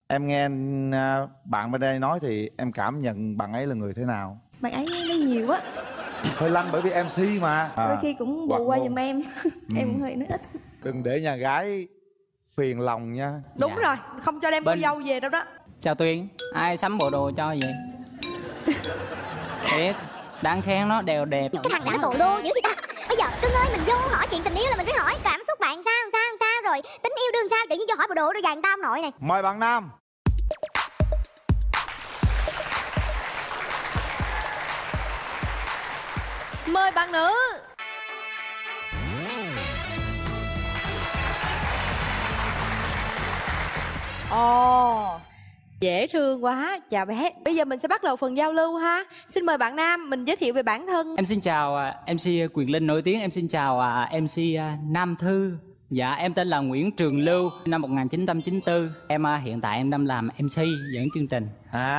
Em nghe bạn bên đây nói thì em cảm nhận bạn ấy là người thế nào? Bạn ấy nói nhiều á. Hơi lanh bởi vì MC mà. Đôi khi cũng bù qua giùm em. Em cũng hơi nói ít. Đừng để nhà gái phiền lòng nha. Đúng rồi, không cho đem cô dâu về đâu đó. Chào Tuyền, ai sắm bộ đồ cho vậy? Thiệt, đáng khen nó đều đẹp. Cái thằng đã tội lô dữ vậy ta. Bây giờ cưng ơi, mình vô hỏi chuyện tình yêu là mình phải hỏi cảm xúc bạn sao rồi tính yêu đương sao, tự nhiên vô hỏi bộ đồ đôi giày người ta ông nội này. Mời bạn nam. Mời bạn nữ. Ồ, dễ thương quá. Chào bé. Bây giờ mình sẽ bắt đầu phần giao lưu ha. Xin mời bạn nam, mình giới thiệu về bản thân. Em xin chào MC Quyền Linh nổi tiếng. Em xin chào MC Nam Thư. Dạ, em tên là Nguyễn Trường Lưu, năm 1994. Em hiện tại em đang làm MC dẫn chương trình.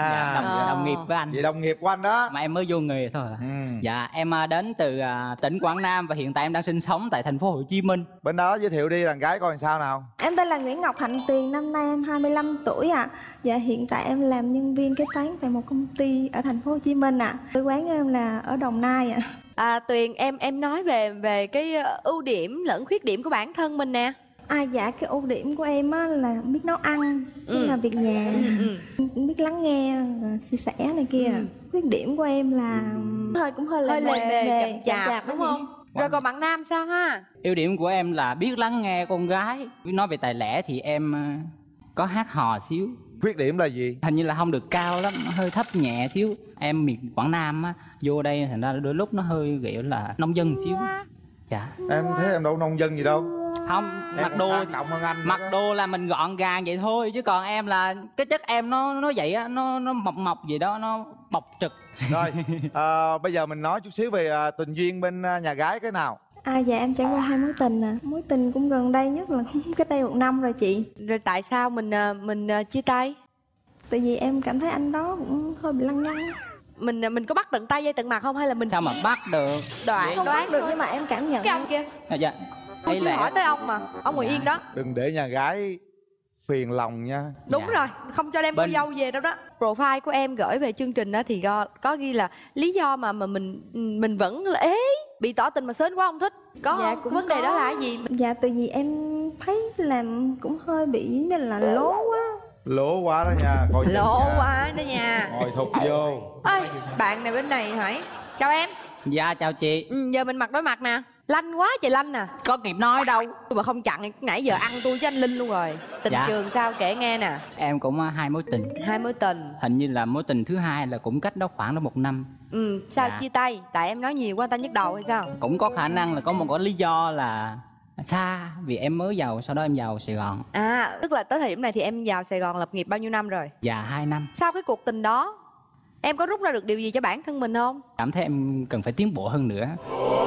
Dạ, đồng nghiệp với anh. Vậy đồng nghiệp của anh đó. Mà em mới vô nghề thôi à. Dạ, em đến từ tỉnh Quảng Nam và hiện tại em đang sinh sống tại thành phố Hồ Chí Minh. Bên đó giới thiệu đi, đàn gái coi làm sao nào. Em tên là Nguyễn Ngọc Hạnh Tuyền, năm nay em 25 tuổi ạ. Dạ, hiện tại em làm nhân viên kế toán tại một công ty ở thành phố Hồ Chí Minh ạ. Quê quán của em là ở Đồng Nai ạ. Tuyền, em nói về cái ưu điểm lẫn khuyết điểm của bản thân mình nè. Dạ, cái ưu điểm của em á là biết nấu ăn, biết làm việc nhà, biết lắng nghe, chia sẻ này kia. Khuyết điểm của em là cũng hơi lề chậm chạp đúng không? Rồi còn bạn nam sao ha? Ưu điểm của em là biết lắng nghe con gái. Nói về tài lẻ thì em có hát hò xíu. Khuyết điểm là gì? Hình như là không được cao lắm, hơi thấp nhẹ xíu. Em miền Quảng Nam á, vô đây thành ra đôi lúc nó hơi kiểu là nông dân xíu. Dạ. Em thấy em đâu nông dân gì đâu. Không, em mặc đồ trọng hơn anh. Mặc đồ là mình gọn gàng vậy thôi, chứ còn em là cái chất em nó vậy á, nó mộc gì đó, nó bộc trực. Rồi, bây giờ mình nói chút xíu về tình duyên bên nhà gái cái nào. Dạ, em trải qua 2 mối tình nè. Mối tình cũng gần đây nhất là cách đây 1 năm rồi chị. Rồi tại sao mình chia tay? Tại vì em cảm thấy anh đó cũng hơi bị lăng nhăng. Mình có bắt tận tay dây tận mặt không hay là mình sao mà bắt được? Không bắt được nhưng mà em cảm nhận. Cái ông kia. Dạ. Tôi chỉ hỏi tới ông mà, ông ngồi yên đó. Đừng để nhà gái phiền lòng nha. Đúng rồi, không cho đem cô dâu về đâu đó. Profile của em gửi về chương trình đó thì có ghi là lý do mà mình vẫn là bị tỏ tình mà sến quá không thích. Có Dạ, không? cũng Vấn đề có. đó là cái gì? Dạ, tại vì em thấy làm cũng hơi bị như là lố quá. Lố quá đó nha. Coi Lố quá đó nha. ngồi thụt vô. Ơi, bạn này bên này hỏi. Chào em. Dạ, chào chị. Giờ mình mặt đối mặt nè. Lanh quá trời lanh nè. Có kịp nói đâu. Mà không chặn nãy giờ ăn tôi với anh Linh luôn rồi. Tình trường sao kể nghe nè. Em cũng 2 mối tình. 2 mối tình. Hình như là mối tình thứ hai là cũng cách đó khoảng 1 năm. Sao chia tay? Tại em nói nhiều quá, ta nhức đầu hay sao? Cũng có khả năng là có một cái lý do là xa, vì em mới giàu, sau đó em vào Sài Gòn. Tức là tới thời điểm này thì em vào Sài Gòn lập nghiệp bao nhiêu năm rồi? Dạ 2 năm. Sau cái cuộc tình đó, em có rút ra được điều gì cho bản thân mình không? Cảm thấy em cần phải tiến bộ hơn nữa.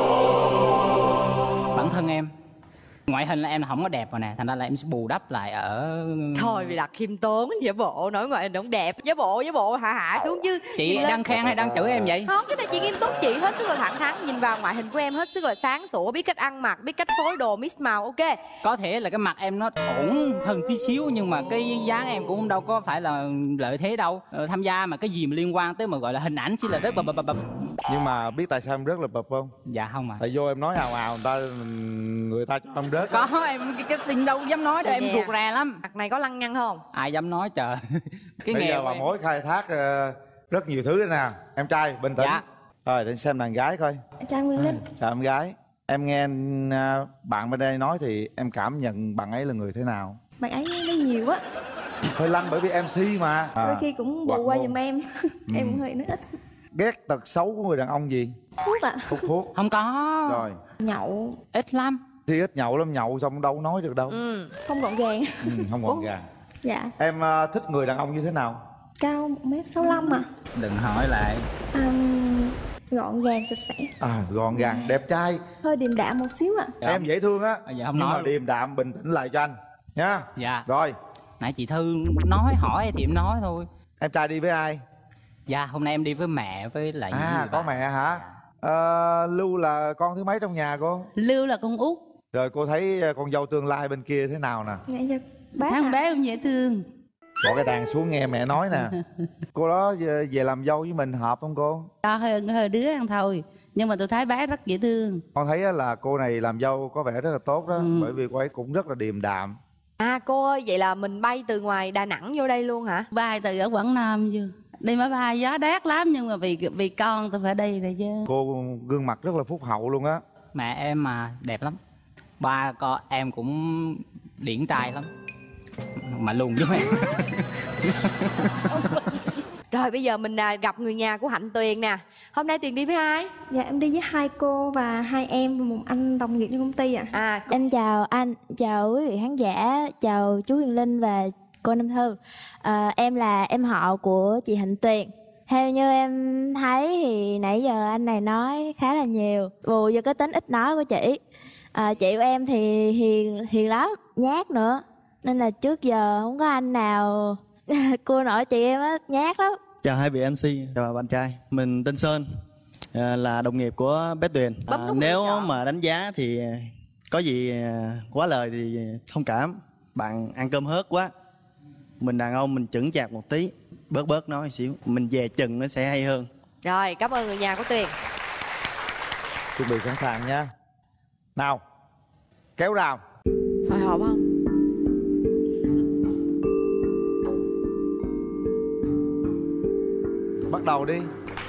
Bản thân em, ngoại hình là em không có đẹp rồi nè, thành ra là em sẽ bù đắp lại ở... Thôi vì đặt khiêm tốn, giả bộ, nói ngoại hình không đẹp. Giả bộ, hạ xuống chứ. Chị đang khen hay đang chửi em vậy? Không, cái này chị nghiêm túc, chị hết sức là thẳng thắn. Nhìn vào ngoại hình của em hết sức là sáng sủa, biết cách ăn mặc, biết cách phối đồ, mix màu, ok. Có thể là cái mặt em nó ổn hơn tí xíu, nhưng mà cái dáng em cũng đâu có phải là lợi thế đâu. Tham gia mà cái gì mà liên quan tới mà gọi là hình ảnh chỉ là rất bập. Nhưng mà biết tại sao em rớt là bập không? Dạ không ạ. Tại vô em nói ào người ta cho em rớt. Có em cái xin đâu dám nói đâu, em ruột rè lắm. Mặt này có lăng nhăng không? Ai dám nói trời. Cái bây nghề giờ bà mối khai thác rất nhiều thứ đó nè. Em trai bình tĩnh. Dạ. Rồi để xem đàn gái coi. Chào Nguyên Linh. Chào em gái. Em nghe bạn bên đây nói thì em cảm nhận bạn ấy là người thế nào? Bạn ấy nói nhiều á. Hơi lanh bởi vì MC mà. Đôi khi cũng bù qua giùm em. Em cũng hơi nói ít. Ghét tật xấu của người đàn ông gì? Thuốc ạ. Hút thuốc. Không có. Rồi. Nhậu. Ít lắm. Thì ít nhậu lắm, nhậu xong đâu nói được đâu. Không gọn gàng. Không gọn gàng. Dạ. Em thích người đàn ông như thế nào? Cao 1m65 à. Đừng hỏi lại. Gọn gàng sạch sẽ. Gọn gàng, đẹp trai. Hơi điềm đạm một xíu ạ. Em dễ thương á. Dạ không nhưng nói mà điềm đạm bình tĩnh lại cho anh nha. Dạ. Rồi. Nãy chị Thư nói hỏi thì em nói thôi. Em trai đi với ai? Dạ hôm nay em đi với mẹ với lại có mẹ hả? Lưu là con thứ mấy trong nhà cô? Lưu là con út. Rồi cô thấy con dâu tương lai bên kia thế nào nè? Dạ, bác Thằng bé cũng dễ thương. Bỏ cái đàn xuống nghe mẹ nói nè. Cô đó về làm dâu với mình hợp không cô? Cho hơi đứa ăn thôi. Nhưng mà tôi thấy bé rất dễ thương. Con thấy á là cô này làm dâu có vẻ rất là tốt đó. Bởi vì cô ấy cũng rất là điềm đạm. À cô ơi, vậy là mình bay từ ngoài Đà Nẵng vô đây luôn hả? Bay từ ở Quảng Nam vô. Đi máy bay gió đét lắm, nhưng mà vì con tôi phải đi rồi chứ. Cô gương mặt rất là phúc hậu luôn á. Mẹ em mà đẹp lắm. Ba con em cũng điển trai lắm. Mà lùn với mẹ. Rồi bây giờ mình gặp người nhà của Hạnh Tuyền nè. Hôm nay Tuyền đi với ai? Dạ em đi với 2 cô và 2 em và một anh đồng nghiệp trong công ty ạ. Em chào anh, chào quý vị khán giả, chào chú Huyền Linh và cô Nam Thư. Em là em họ của chị Hạnh Tuyền. Theo như em thấy thì nãy giờ anh này nói khá là nhiều, bù vô cái tính ít nói của chị. Chị của em thì hiền lắm, nhát nữa, nên là trước giờ không có anh nào cua nổi chị em á, nhát lắm. Chào hai vị MC, chào bạn trai. Mình tên Sơn, là đồng nghiệp của bé Tuyền. Nếu mà đánh giá thì có gì quá lời thì thông cảm. Bạn ăn cơm hớt quá. Mình đàn ông mình chững chạc một tí, bớt nói một xíu, mình về chừng nó sẽ hay hơn. Rồi, cảm ơn người nhà của Tuyền. Chuẩn bị sẵn sàng nha. Nào, kéo rào. Hồi hộp không? Bắt đầu đi.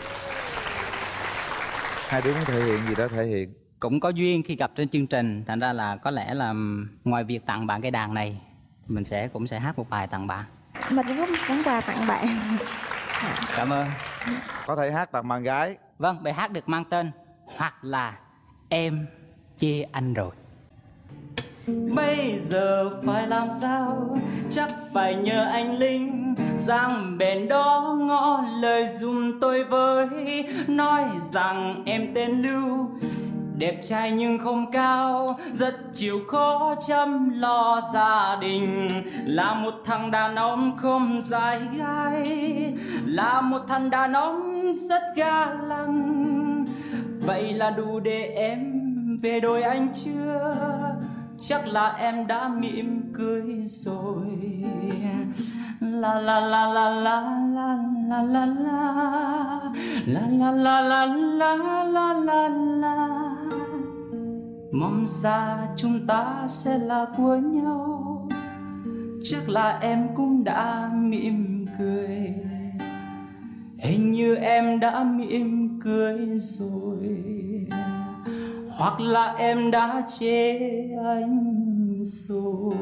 Hai đứa muốn thể hiện gì đó thể hiện. Cũng có duyên khi gặp trên chương trình. Thành ra là có lẽ là ngoài việc tặng bạn cái đàn này, mình cũng sẽ hát một bài tặng bạn. Mình cũng có món quà tặng bạn. Cảm ơn. Có thể hát tặng bạn gái. Vâng, bài hát được mang tên Hoặc Là Em Chê Anh Rồi. Bây giờ phải làm sao, chắc phải nhờ anh Linh sang bên đó ngỏ lời dùm tôi với. Nói rằng em tên Lưu, đẹp trai nhưng không cao, rất chịu khó chăm lo gia đình. Là một thằng đàn ông không dại gái, là một thằng đàn ông rất ga lăng. Vậy là đủ để em về đôi anh chưa? Chắc là em đã mỉm cười rồi. La la la la la la la la la la la la la la la la. Mong xa chúng ta sẽ là của nhau. Chắc là em cũng đã mỉm cười. Hình như em đã mỉm cười rồi. Hoặc là em đã chê anh rồi.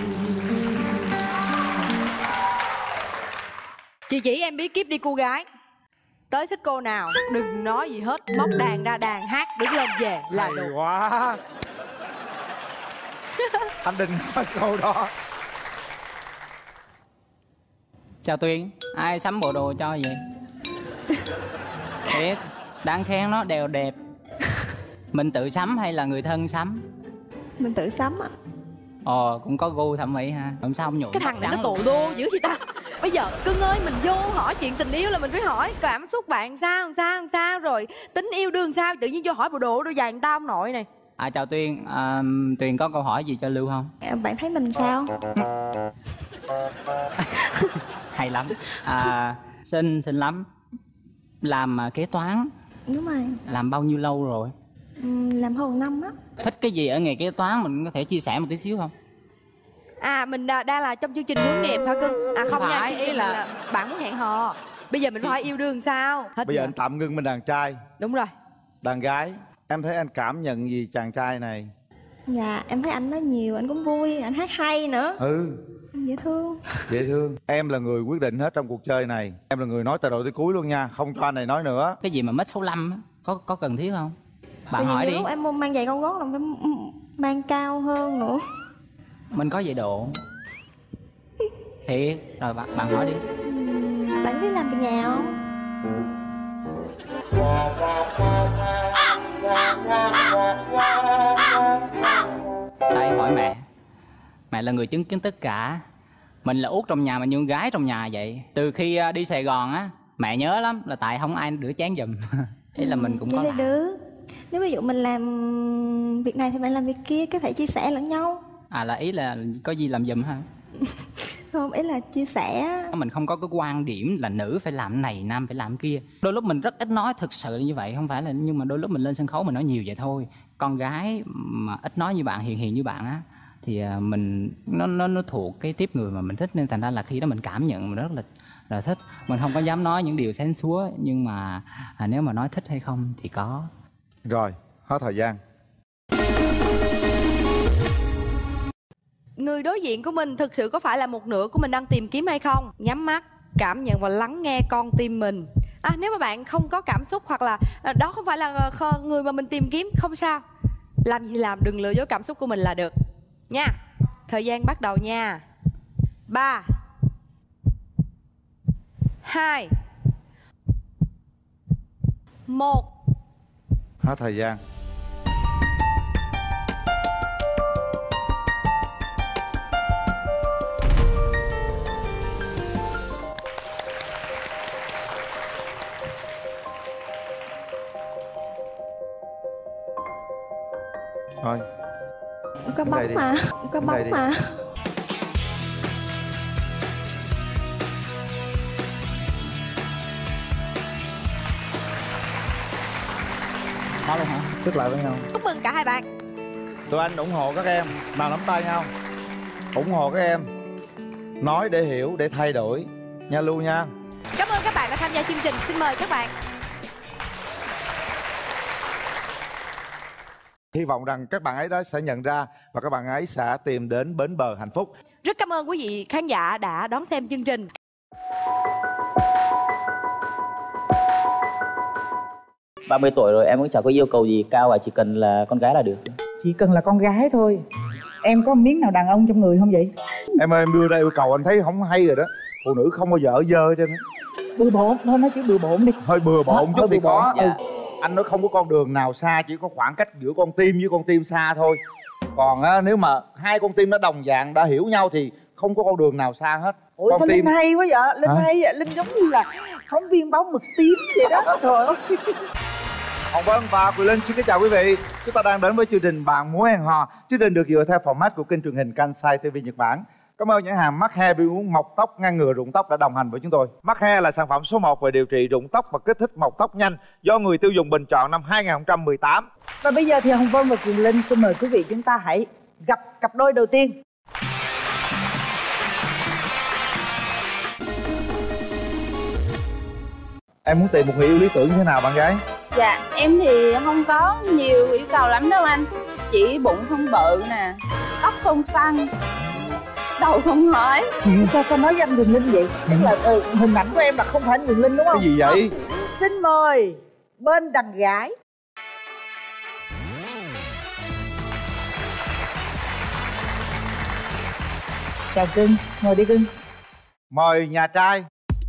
Chị chỉ em bí kíp đi cô gái. Tới thích cô nào đừng nói gì hết, móc đàn ra đàn hát đứng lên về là Hay được. quá. Anh đừng nói câu đó. Chào Tuyền, ai sắm bộ đồ cho vậy? Thiệt, đáng khen nó đều đẹp. Mình tự sắm hay là người thân sắm? Mình tự sắm ạ. Ồ, cũng có gu thẩm mỹ ha. Làm sao không nhuộm Cái thằng này trắng nó luôn? tù đô dữ vậy ta. Bây giờ cưng ơi, mình vô hỏi chuyện tình yêu là mình phải hỏi cảm xúc bạn sao rồi tính yêu đương sao, tự nhiên vô hỏi bộ đồ đôi giày người ta ông nội này. Chào Tuyền, Tuyền có câu hỏi gì cho Lưu không? Bạn thấy mình sao? Hay lắm. Xinh lắm. Làm kế toán. Đúng rồi. Làm bao nhiêu lâu rồi? Làm hơn 1 năm á. Thích cái gì ở nghề kế toán mình có thể chia sẻ một tí xíu không? Mình đang là trong chương trình hướng nghiệp hả cưng? Không nha, Phải, ý là bạn muốn hẹn hò. Bây giờ mình phải yêu đương sao? Hết Bây giờ giờ. anh tạm ngưng bên đàn trai. Đúng rồi. Đàn gái, em thấy anh cảm nhận gì chàng trai này? Dạ em thấy anh nói nhiều, anh cũng vui, anh hát hay nữa. Dễ thương. Dễ thương. Em là người quyết định hết trong cuộc chơi này. Em là người nói từ đầu tới cuối luôn nha. Không cho anh này nói nữa. Cái gì mà mét 65 á, có cần thiết không? Bạn Bởi vì hỏi nhiều đi. lúc em mang giày cao gót là phải mang cao hơn nữa. Mình có giày độ. Thiệt. Rồi bạn hỏi đi. Bạn biết làm việc nhà không? Đây hỏi mẹ. Mẹ là người chứng kiến tất cả. Mình là út trong nhà mà như gái trong nhà vậy. Từ khi đi Sài Gòn á, mẹ nhớ lắm là tại không ai rửa chén giùm. Ý là mình cũng có Vậy thì làm. được. Nếu ví dụ mình làm việc này thì bạn làm việc kia, có thể chia sẻ lẫn nhau. Là ý là có gì làm giùm hả? Không, ý là chia sẻ. Mình không có cái quan điểm là nữ phải làm này, nam phải làm kia. Đôi lúc mình rất ít nói, thực sự như vậy không phải là, nhưng mà đôi lúc mình lên sân khấu mình nói nhiều vậy thôi. Con gái mà ít nói như bạn, hiền như bạn á, thì mình nó thuộc cái tiếp người mà mình thích, nên thành ra là khi đó mình cảm nhận mình rất là thích. Mình không có dám nói những điều xén xúa, nhưng mà nếu mà nói thích hay không thì có. Rồi, hết thời gian. Người đối diện của mình thực sự có phải là một nửa của mình đang tìm kiếm hay không? Nhắm mắt, cảm nhận và lắng nghe con tim mình. Nếu mà bạn không có cảm xúc hoặc là đó không phải là người mà mình tìm kiếm, không sao. Làm gì làm, đừng lừa dối cảm xúc của mình là được nha. Thời gian bắt đầu nha. 3 2 1. Hết thời gian. Thôi. Có bóng mà. Có bóng mà. Có luôn hả? Tức lại với nhau. Chúc mừng cả hai bạn. Tụi anh ủng hộ các em. Nào nắm tay nhau. Ủng hộ các em. Nói để hiểu, để thay đổi. Nha Lu nha. Cảm ơn các bạn đã tham gia chương trình. Xin mời các bạn. Hy vọng rằng các bạn ấy đó sẽ nhận ra và các bạn ấy sẽ tìm đến bến bờ hạnh phúc. Rất cảm ơn quý vị khán giả đã đón xem chương trình. Ba 30 tuổi rồi em cũng chẳng có yêu cầu gì cao, và chỉ cần là con gái là được. Chỉ cần là con gái thôi. Em có miếng nào đàn ông trong người không vậy? Em ơi, em đưa ra yêu cầu anh thấy không hay rồi đó. Phụ nữ không bao giờ ở dơ trên. Bừa bộn thôi, nói chữ bừa bộn đi. Hơi bừa bộn chút thì có. Dạ. Anh nói không có con đường nào xa, chỉ có khoảng cách giữa con tim với con tim xa thôi. Còn nếu mà hai con tim nó đồng dạng, đã hiểu nhau thì không có con đường nào xa hết. Ủa con sao tim... Linh hay quá vậy? Linh hay vậy? Linh giống như là phóng viên báo mực tím vậy đó. Trời ơi. Hồng Vân và Quyền Linh xin kính chào quý vị. Chúng ta đang đến với chương trình Bạn Muốn Hẹn Hò. Chương trình được dựa theo format của kênh truyền hình Kansai TV Nhật Bản. Cảm ơn nhãn hàng Mắc Hair Beauty uống mọc tóc ngăn ngừa rụng tóc đã đồng hành với chúng tôi. Mắc Hair là sản phẩm số 1 về điều trị rụng tóc và kích thích mọc tóc nhanh do người tiêu dùng bình chọn năm 2018. Và bây giờ thì Hồng Vân và Quyền Linh xin mời quý vị chúng ta hãy gặp cặp đôi đầu tiên. Em muốn tìm một người yêu lý tưởng như thế nào bạn gái? Dạ, em thì không có nhiều yêu cầu lắm đâu anh. Chỉ bụng không bự nè, tóc không xăn, đầu không hỏi. Sao nói với anh Quyền Linh vậy? Tức là hình ảnh của em là không phải anh Quyền Linh đúng không? Cái gì vậy? Xin mời bên đàn gái. Chào cưng, ngồi đi cưng. Mời nhà trai.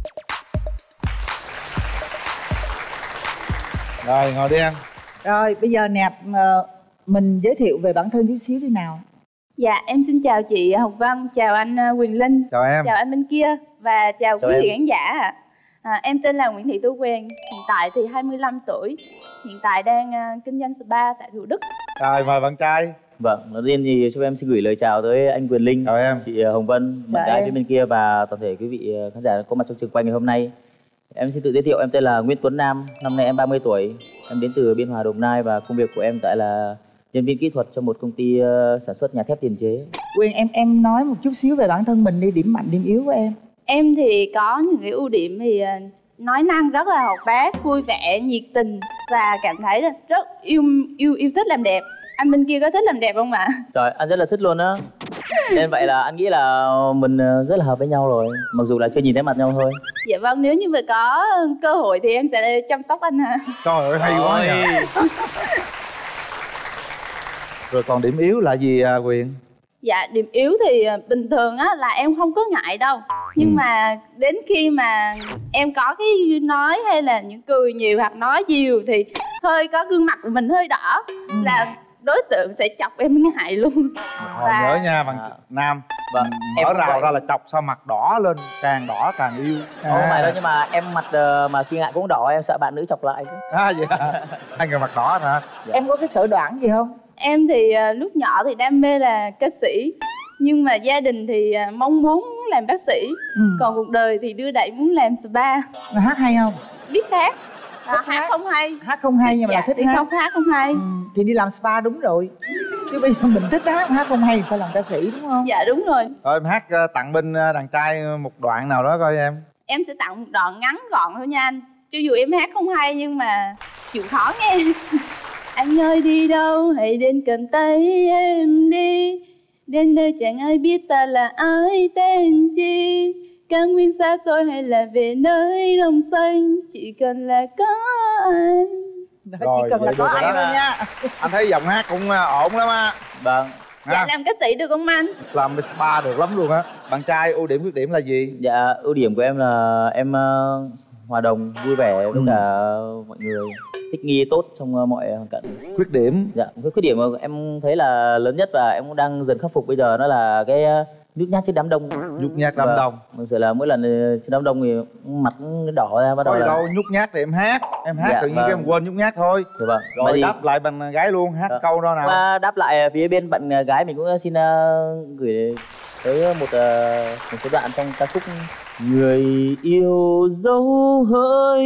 Rồi, ngồi đi em. Rồi, bây giờ nè, mình giới thiệu về bản thân chút xíu đi nào. Dạ, em xin chào chị Hồng Vân, chào anh Quyền Linh. Chào em. Chào anh bên kia và chào Chào quý vị em. khán giả. Em tên là Nguyễn Thị Tú Quyền, hiện tại thì 25 tuổi. Hiện tại đang kinh doanh spa tại Thủ Đức. Rồi, mời bạn trai. Vâng, đầu tiên thì cho em xin gửi lời chào tới anh Quyền Linh, chào em. chị Hồng Vân, bạn gái phía bên kia và toàn thể quý vị khán giả có mặt trong trường quay ngày hôm nay. Em xin tự giới thiệu, em tên là Nguyễn Tuấn Nam, năm nay em 30 tuổi. Em đến từ Biên Hòa, Đồng Nai và công việc của em tại là nhân viên kỹ thuật cho một công ty sản xuất nhà thép tiền chế. Quyền, em nói một chút xíu về bản thân mình đi, điểm mạnh, điểm yếu của em. Em thì có những cái ưu điểm thì nói năng rất là hoạt bát, vui vẻ, nhiệt tình và cảm thấy là rất yêu thích làm đẹp. Anh bên kia có thích làm đẹp không ạ? Trời, anh rất là thích luôn á. Nên vậy là anh nghĩ là mình rất là hợp với nhau rồi, mặc dù là chưa nhìn thấy mặt nhau thôi. Dạ vâng, nếu như mà có cơ hội thì em sẽ chăm sóc anh ạ. Trời ơi, hay quá nhỉ. Rồi còn điểm yếu là gì Quyền? Dạ, điểm yếu thì bình thường á là em không có ngại đâu. Nhưng mà đến khi mà em có cái nói hay là những cười nhiều hoặc nói nhiều thì hơi có gương mặt của mình hơi đỏ, là đối tượng sẽ chọc em ngại luôn. Còn nhớ nha bạn Nam. Vâng, mở rào ra là chọc sao mặt đỏ lên, càng đỏ càng yêu. Không phải đâu, nhưng mà em mặt mà khi ngại cũng đỏ, em sợ bạn nữ chọc lại. Vậy hả? Hai người mặt đỏ hả? Em có cái sở đoản gì không? Em thì lúc nhỏ thì đam mê là ca sĩ. Nhưng mà gia đình thì mong muốn làm bác sĩ. Còn cuộc đời thì đưa đẩy muốn làm spa. Mà hát hay không? Biết hát. Hát không hay. Hát không hay nhưng mà Dạ, là thích thì hát. không hát không hay. Thì đi làm spa đúng rồi. Chứ bây giờ mình thích hát, hát không hay sao làm ca sĩ đúng không? Dạ đúng rồi. Rồi em hát tặng bên đàn trai một đoạn nào đó coi em. Em sẽ tặng một đoạn ngắn gọn thôi nha anh. Cho dù em hát không hay nhưng mà chịu khó nghe. Anh ơi đi đâu hãy đến cầm tay em đi. Đến nơi chẳng ai biết ta là ai tên chi. Cao nguyên xa xôi hay là về nơi đồng xanh. Chỉ cần là có anh. Rồi, chỉ cần là có anh thôi nha. Anh thấy giọng hát cũng ổn lắm á. Vâng. Dạ làm ca sĩ được không anh? Làm spa được lắm luôn á. Bạn trai ưu điểm khuyết điểm là gì? Dạ ưu điểm của em là em hòa đồng vui vẻ với cả mọi người, thích nghi tốt trong mọi hoàn cảnh. Khuyết điểm? Dạ cái khuyết điểm mà em thấy là lớn nhất và em cũng đang dần khắc phục bây giờ đó là cái nhút nhát trước đám đông. Nhút nhát đám đông. Thực sự là mỗi lần trước đám đông thì mặt đỏ ra bắt đầu. Thôi là... đâu nhút nhát thì em hát Dạ, tự nhiên vâng. cái em quên nhút nhát thôi. Dạ, vâng. Rồi thì... đáp lại bạn gái luôn, hát câu đó nào. Và đáp lại phía bên bạn gái mình cũng xin gửi tới một số đoạn trong ca khúc Người yêu dấu hỡi,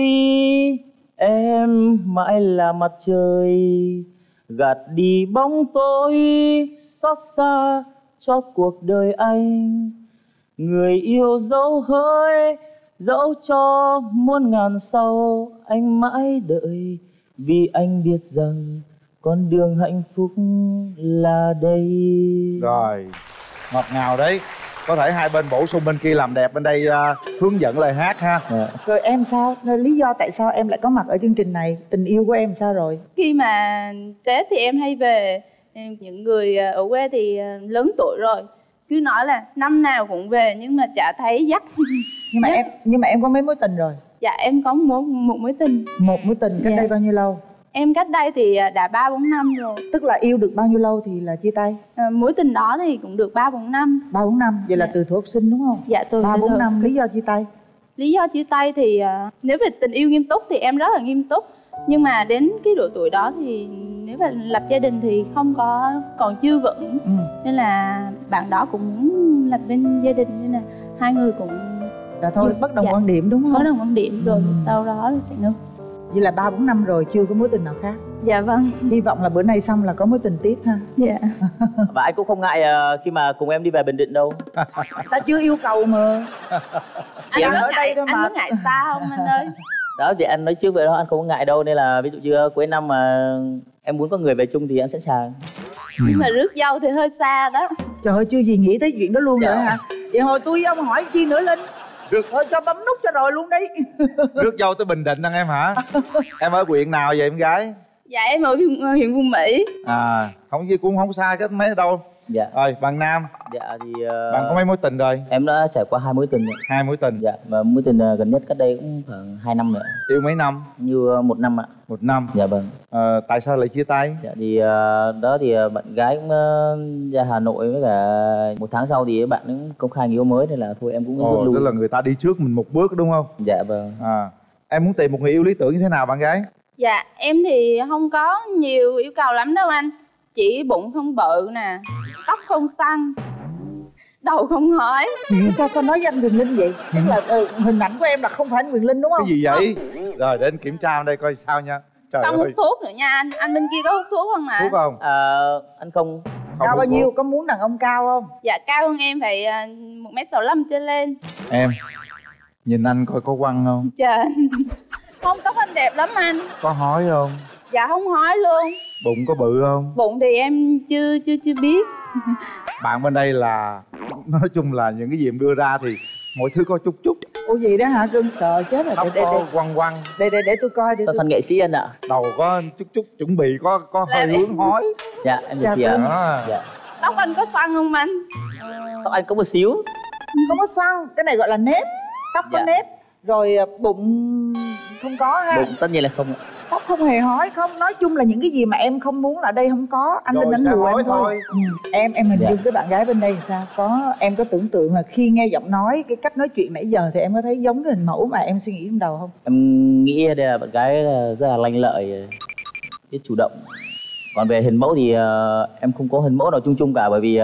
em mãi là mặt trời gạt đi bóng tối xót xa cho cuộc đời anh. Người yêu dấu hỡi, dẫu cho muôn ngàn sau anh mãi đợi, vì anh biết rằng con đường hạnh phúc là đây. Rồi, ngọt ngào đấy. Có thể hai bên bổ sung, bên kia làm đẹp, bên đây hướng dẫn lời hát ha. Rồi em sao? Lý do tại sao em lại có mặt ở chương trình này? Tình yêu của em sao rồi? Khi mà Tết thì em hay về. Những người ở quê thì lớn tuổi rồi cứ nói là năm nào cũng về nhưng mà chả thấy dắt. Nhưng mà em có mấy mối tình rồi? Dạ em có một mối tình. Một mối tình cách đây bao nhiêu lâu? Em cách đây thì đã 3-4 năm rồi. Tức là yêu được bao nhiêu lâu thì là chia tay? Mối tình đó thì cũng được 3-4 năm. 3-4 năm, vậy là từ thuở học sinh đúng không? Dạ từ 3-4 năm. Lý do chia tay? Lý do chia tay thì nếu về tình yêu nghiêm túc thì em rất là nghiêm túc. Nhưng mà đến cái độ tuổi đó thì nếu mà lập gia đình thì không có, còn chưa vững. Nên là bạn đó cũng lập bên gia đình nên là hai người cũng thôi bất đồng quan điểm đúng không? Bất đồng quan điểm rồi sau đó sẽ ngưng. Vậy là 3-4 năm rồi chưa có mối tình nào khác? Dạ vâng. Hy vọng là bữa nay xong là có mối tình tiếp ha. Dạ. Và anh cũng không ngại khi mà cùng em đi về Bình Định đâu. Ta chưa yêu cầu mà. Anh ở đây thôi mà. Anh có ngại xa không anh ơi? Đó thì anh nói trước vậy đó, anh không có ngại đâu. Nên là ví dụ như cuối năm mà em muốn có người về chung thì anh sẵn sàng. Nhưng mà rước dâu thì hơi xa đó. Trời ơi, chưa gì nghĩ tới chuyện đó luôn rồi hả? Vậy hồi tôi với ông hỏi chi nữa Linh? Được. Thôi cho bấm nút cho rồi luôn đi. Rước dâu tới Bình Định anh em hả? Em ở huyện nào vậy em gái? Dạ em ở huyện Phú Mỹ. Không gì cũng không xa cách mấy đâu. Dạ. Rồi bạn nam. Dạ thì bạn có mấy mối tình rồi? Em đã trải qua 2 mối tình rồi. 2 mối tình. Dạ, và mối tình gần nhất cách đây cũng khoảng 2 năm nữa. Yêu mấy năm? Như 1 năm ạ. 1 năm. Dạ vâng. Tại sao lại chia tay? Dạ thì đó thì bạn gái cũng ra Hà Nội, với cả 1 tháng sau thì bạn cũng công khai người yêu mới nên là thôi em cũng rút lui. Tức là người ta đi trước mình một bước đúng không? Dạ vâng. Em muốn tìm một người yêu lý tưởng như thế nào bạn gái? Dạ em thì không có nhiều yêu cầu lắm đâu anh. Chỉ bụng không bự nè, tóc không xăn, đầu không hói. Sao nói với anh Quyền Linh vậy? Tức là hình ảnh của em là không phải anh Quyền Linh đúng không? Cái gì vậy? Rồi để anh kiểm tra ở đây coi sao nha. Trời không ơi. hút thuốc nữa nha anh bên kia có hút thuốc không ạ? Thuốc không? Anh không. Cao bao nhiêu? Có muốn đàn ông cao không? Dạ cao hơn em phải 1m65 trở lên. Em nhìn anh coi có quăng không? Dạ không, tóc anh đẹp lắm anh. Có hói không? Dạ không hói luôn. Bụng có bự không? Bụng thì em chưa biết. Bạn bên đây là nói chung là những cái gì em đưa ra thì mọi thứ có chút chút. Ủa gì đó hả cưng? Trời chết rồi. Để quăng quăng. Để tôi coi. Sao fan nghệ sĩ anh ạ? Đầu có chút chuẩn bị có hơi hướng hói. Dạ em được chị ạ. Dạ. Tóc anh có xoăn không anh? Tóc anh có một xíu. Không có xoăn, cái này gọi là nếp. Tóc có nếp. Rồi bụng không có ha. Bụng tất nhiên là không ạ. Tóc không hề hói, không, nói chung là những cái gì mà em không muốn là đây không có. Anh Linh đánh đùa em thôi. Em hình dung cái bạn gái bên đây sao? Em có tưởng tượng là khi nghe giọng nói, cái cách nói chuyện nãy giờ thì em có thấy giống cái hình mẫu mà em suy nghĩ trong đầu không? Em nghĩ đây là bạn gái rất là lanh lợi, biết chủ động. Còn về hình mẫu thì em không có hình mẫu nào chung chung cả, bởi vì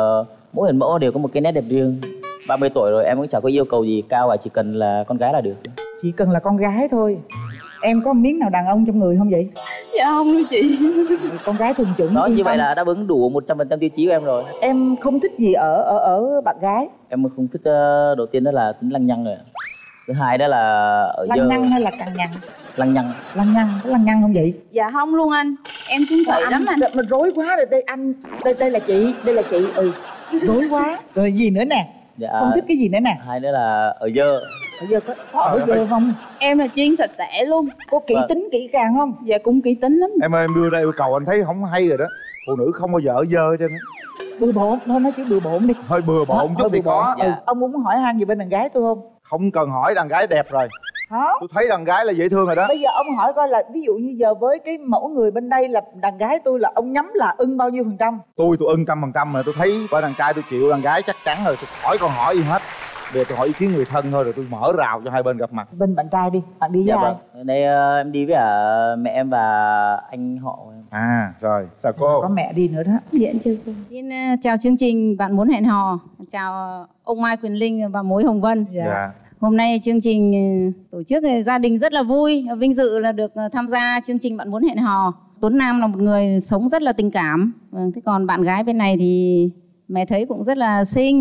mỗi hình mẫu đều có một cái nét đẹp riêng. 30 tuổi rồi em cũng chẳng có yêu cầu gì cao, và chỉ cần là con gái là được. Chỉ cần là con gái thôi. Em có miếng nào đàn ông trong người không vậy? Dạ không luôn chị. Con gái thuần chủng. Đó, như vậy là đáp ứng đủ 100% tiêu chí của em rồi. Em không thích gì ở bạn gái? Em không thích, đầu tiên đó là tính lăng nhăng rồi. Thứ hai đó là ở lăng nhăng hay là cằn nhằn? Lăng nhăng. Lăng nhăng, có lăng nhăng không vậy? Dạ không luôn anh. Em chung thủy lắm anh. Mình rối quá rồi đây anh. Đây là chị, đây là chị. Rối quá. Rồi gì nữa nè? Dạ, không thích cái gì nữa nè? hai nữa là ở dơ. Ở dơ có ở dơ không? Em là chuyên sạch sẽ luôn. Có kỹ tính kỹ càng không? Dạ cũng kỹ tính lắm. Em ơi, em đưa ra yêu cầu anh thấy không hay rồi đó. Phụ nữ không bao giờ ở dơ hết trơn á. Bừa bộn thôi, nói chứ bừa bộn đi. Hơi bừa bộn chút thì có. Ông muốn hỏi han gì bên đàn gái tôi không? Không cần hỏi, đàn gái đẹp rồi. Hả? Tôi thấy đàn gái là dễ thương rồi đó. Bây giờ ông hỏi coi là ví dụ như giờ với cái mẫu người bên đây là đàn gái tôi, là ông nhắm là ưng bao nhiêu %? Tôi ưng 100% mà tôi thấy bởi đàn trai tôi chịu, đàn gái chắc chắn rồi. Tôi hỏi con hỏi gì hết. Bây giờ tôi hỏi ý kiến người thân thôi, rồi tôi mở rào cho hai bên gặp mặt. Bên bạn trai đi, bạn đi với ai? Đây em đi với mẹ em và anh họ em. À rồi, chào cô. Có mẹ đi nữa đó. Dạ chưa cô. Xin chào chương trình Bạn Muốn Hẹn Hò. Chào ông Mai Quyền Linh và Mối Hồng Vân. Dạ. Hôm nay chương trình tổ chức gia đình rất là vui, vinh dự là được tham gia chương trình Bạn Muốn Hẹn Hò. Tuấn Nam là một người sống rất là tình cảm. Thế còn bạn gái bên này thì mẹ thấy cũng rất là xinh,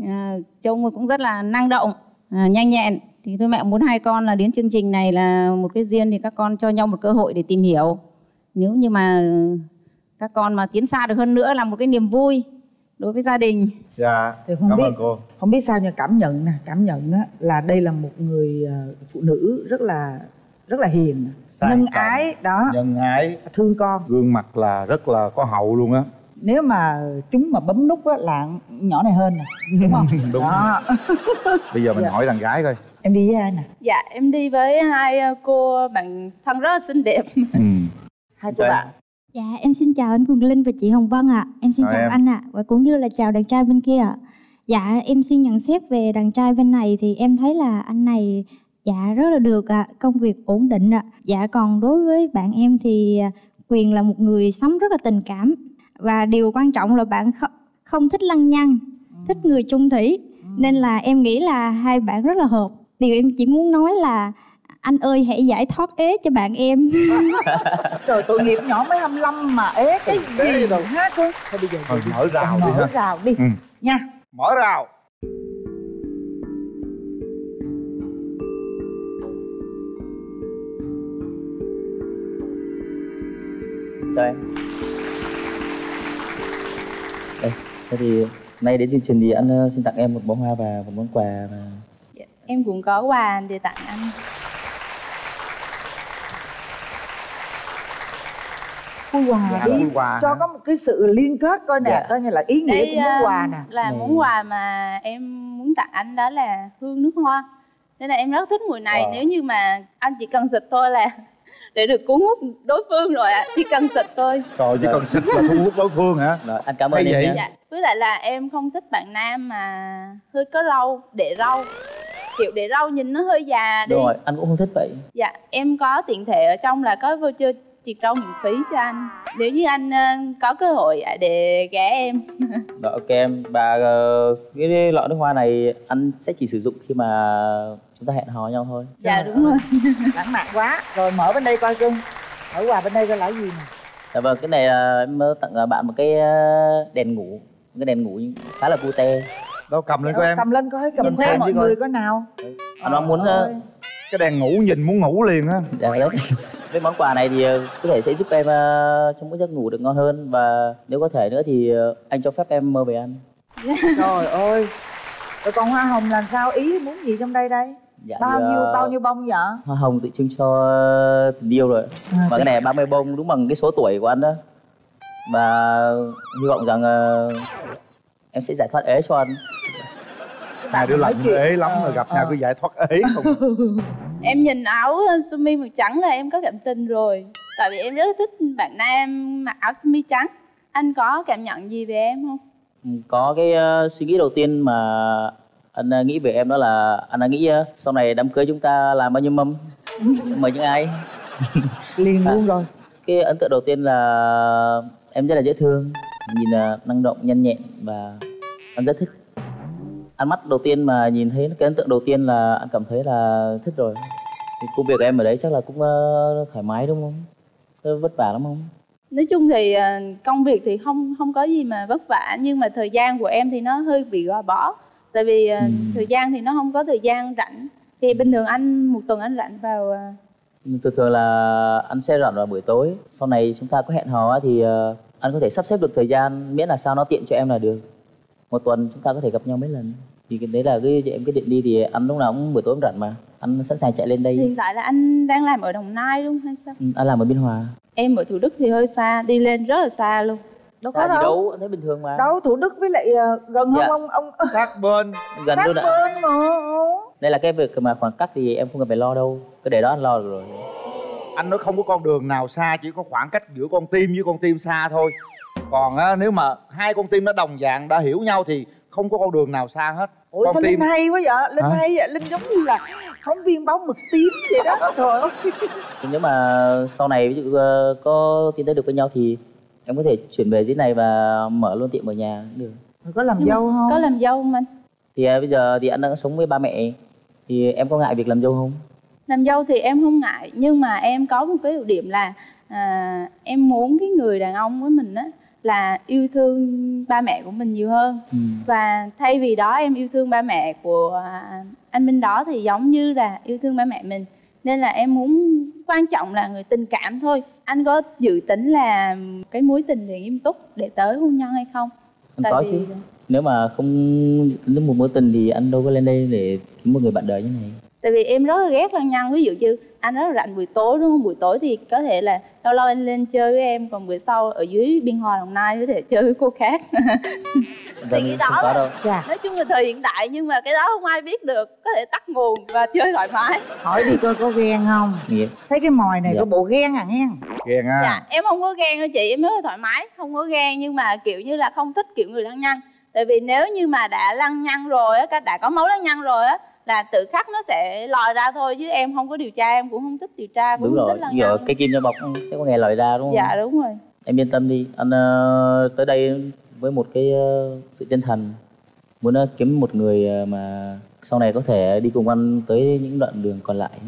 trông cũng rất là năng động, nhanh nhẹn. Thì tôi mẹ muốn hai con là đến chương trình này là một cái duyên, thì các con cho nhau một cơ hội để tìm hiểu. Nếu như mà các con mà tiến xa được hơn nữa là một cái niềm vui đối với gia đình. Dạ, cảm ơn cô. Không biết sao, nhưng cảm nhận nè, cảm nhận á, là đây là một người phụ nữ rất là hiền, nhân ái đó, nhân ái, thương con, gương mặt là rất là có hậu luôn á. Nếu mà chúng mà bấm nút á là nhỏ này hơn nè, đúng không? Đúng. Đó. Bây giờ mình hỏi đàn gái coi. Em đi với ai nè? Dạ em đi với hai cô bạn thân rất là xinh đẹp. Hai cô bạn. Dạ em xin chào anh Quyền Linh và chị Hồng Vân ạ. Em xin chào anh ạ. Và cũng như là chào đàn trai bên kia ạ. Dạ em xin nhận xét về đàn trai bên này thì em thấy là anh này dạ rất là được ạ, công việc ổn định ạ. Dạ còn đối với bạn em thì Quyền là một người sống rất là tình cảm. Và điều quan trọng là bạn không thích lăng nhăng, thích người chung thủy. Nên là em nghĩ là hai bạn rất là hợp. Điều em chỉ muốn nói là anh ơi hãy giải thoát ế cho bạn em. Trời, tội nghiệp nhỏ mới 25 mà ế cái gì rồi ha cô. Thôi bây giờ mở rào đi, mở rào đi nha. Mở rào. Chào em. Đây, thế thì nay đến chương trình thì anh xin tặng em một bó hoa và một món quà. Em cũng có quà để tặng anh. Khui quà đi, cho có một cái sự liên kết coi nè, coi như là ý nghĩa của món quà nè. Là món quà mà em muốn tặng anh đó là hương nước hoa. Nên là em rất thích mùi này. Nếu như mà anh chỉ cần xịt thôi là để được cuốn hút đối phương rồi ạ. Chỉ cần xịt thôi. Rồi chỉ cần xịt là cuốn hút đối phương hả? Rồi, anh cảm ơn em vậy. Dạ. Với lại là em không thích bạn nam mà hơi có râu, để râu. Kiểu để râu nhìn nó hơi già đi. Đúng rồi, anh cũng không thích vậy. Dạ, em có tiện thể ở trong là có voucher triệt râu miễn phí cho anh. Nếu như anh có cơ hội để ghé em. Rồi ok em. Và cái lọ nước hoa này anh sẽ chỉ sử dụng khi mà chúng ta hẹn hò nhau thôi. Dạ đúng rồi. Lãng mạn quá. Rồi mở bên đây coi cưng. Mở quà bên đây coi là gì nè. Dạ vâng, cái này là em tặng bạn một cái đèn ngủ. Một cái đèn ngủ khá là cute. Đâu cầm lên coi em. Cầm lên coi, cầm xem mọi người coi nào. Anh nó muốn cái đèn ngủ nhìn muốn ngủ liền á. Dạ đấy. Cái món quà này thì có thể sẽ giúp em trong mỗi giấc ngủ được ngon hơn. Và nếu có thể nữa thì anh cho phép em mơ về anh. Trời ơi. Rồi còn hoa hồng là sao? Ý muốn gì trong đây đây? Dạ, bao nhiêu bông vậy? Hoa hồng tự trưng cho tình yêu rồi. Và cái này 30 bông đúng bằng cái số tuổi của anh đó. Và hy vọng rằng em sẽ giải thoát ế cho anh. Hai đứa lạnh ế lắm rồi gặp nhau cứ giải thoát ế không. Em nhìn áo sơ mi màu trắng là em có cảm tình rồi. Tại vì em rất thích bạn nam mặc áo sơ mi trắng. Anh có cảm nhận gì về em không? Có cái suy nghĩ đầu tiên mà anh nghĩ về em đó là anh đã nghĩ sau này đám cưới chúng ta làm bao nhiêu mâm, mời những ai. Liền luôn rồi. Cái ấn tượng đầu tiên là em rất là dễ thương, nhìn là năng động, nhanh nhẹn và anh rất thích. Ánh mắt đầu tiên mà nhìn thấy cái ấn tượng đầu tiên là anh cảm thấy là thích rồi. Thì công việc của em ở đấy chắc là cũng thoải mái đúng không? Có vất vả lắm không? Nói chung thì công việc thì không có gì mà vất vả, nhưng mà thời gian của em thì nó hơi bị gò bó. Tại vì thời gian thì nó không có thời gian rảnh. Thì bình thường anh một tuần anh rảnh vào Thường là anh sẽ rảnh vào buổi tối. Sau này chúng ta có hẹn hò thì anh có thể sắp xếp được thời gian, miễn là sao nó tiện cho em là được. Một tuần chúng ta có thể gặp nhau mấy lần. Thì cái đấy là em quyết định đi thì anh lúc nào cũng buổi tối em rảnh mà. Anh sẵn sàng chạy lên đây. Hiện tại là anh đang làm ở Đồng Nai luôn hay sao? Anh làm ở Biên Hòa. Em ở Thủ Đức thì hơi xa, đi lên rất là xa luôn. Đâu có đâu. Anh thấy bình thường mà. Đâu, Thủ Đức với lại gần Dạ. không ông? Sát bên. Gần sát luôn ạ. bên mà. Đây là cái việc mà khoảng cách thì em không cần phải lo đâu. Cái để đó anh lo được rồi. Anh nói không có con đường nào xa, chỉ có khoảng cách giữa con tim với con tim xa thôi. Còn á, nếu mà hai con tim nó đồng dạng đã hiểu nhau thì không có con đường nào xa hết. Ủa con sao tim... Linh hay quá vậy? Linh Hả? hay vậy? Linh giống như là phóng viên báo mực tím vậy đó. Trời ơi. Thì nếu mà sau này ví dụ có tiến tới được với nhau thì em có thể chuyển về dưới này và mở luôn tiệm ở nhà cũng được. Rồi có làm dâu không? Có làm dâu không anh? Thì bây giờ thì anh đang sống với ba mẹ, thì em có ngại việc làm dâu không? Làm dâu thì em không ngại, nhưng mà em có một cái ưu điểm là em muốn cái người đàn ông với mình á là yêu thương ba mẹ của mình nhiều hơn. Và thay vì đó em yêu thương ba mẹ của anh Minh đó thì giống như là yêu thương ba mẹ mình. Nên là em muốn, quan trọng là người tình cảm thôi. Anh có dự tính là cái mối tình thì nghiêm túc để tới hôn nhân hay không? Anh có chứ. Nếu mà không đến một mối tình thì anh đâu có lên đây để kiếm một người bạn đời như này. Tại vì em rất là ghét lăng nhăng. Ví dụ như anh rất là rảnh buổi tối đúng không? Buổi tối thì có thể là lâu lâu anh lên chơi với em, còn bữa sau ở dưới Biên Hòa Đồng Nai có thể chơi với cô khác. Thì cái đó là, nói chung là thời hiện đại, nhưng mà cái đó không ai biết được. Có thể tắt nguồn và chơi thoải mái. Hỏi đi coi có ghen không? Thấy cái mồi này có bộ ghen à nghe? Ghen à? Dạ, em không có ghen đâu chị, em rất là thoải mái, không có ghen, nhưng mà kiểu như là không thích kiểu người lăng nhăng. Tại vì nếu như mà đã lăng nhăng rồi á, đã có máu lăng nhăng rồi á, là tự khắc nó sẽ lòi ra thôi, chứ em không có điều tra, em cũng không thích điều tra, cũng Đúng không rồi, thích lăng nhăng. cái kim trong bọc sẽ có ngày lòi ra đúng không? Dạ đúng rồi. Em yên tâm đi, anh tới đây với một cái sự chân thành, muốn kiếm một người mà sau này có thể đi cùng anh tới những đoạn đường còn lại.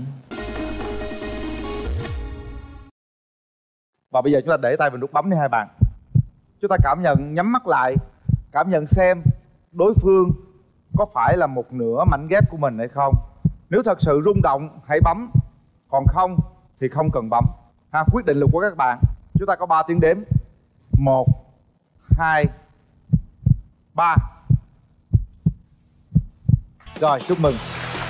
Và bây giờ chúng ta để tay vào nút bấm đi hai bạn. Chúng ta cảm nhận, nhắm mắt lại, cảm nhận xem đối phương có phải là một nửa mảnh ghép của mình hay không. Nếu thật sự rung động hãy bấm, còn không thì không cần bấm ha. Quyết định là của các bạn. Chúng ta có 3 tiếng đếm. 1 2 3. Rồi, chúc mừng.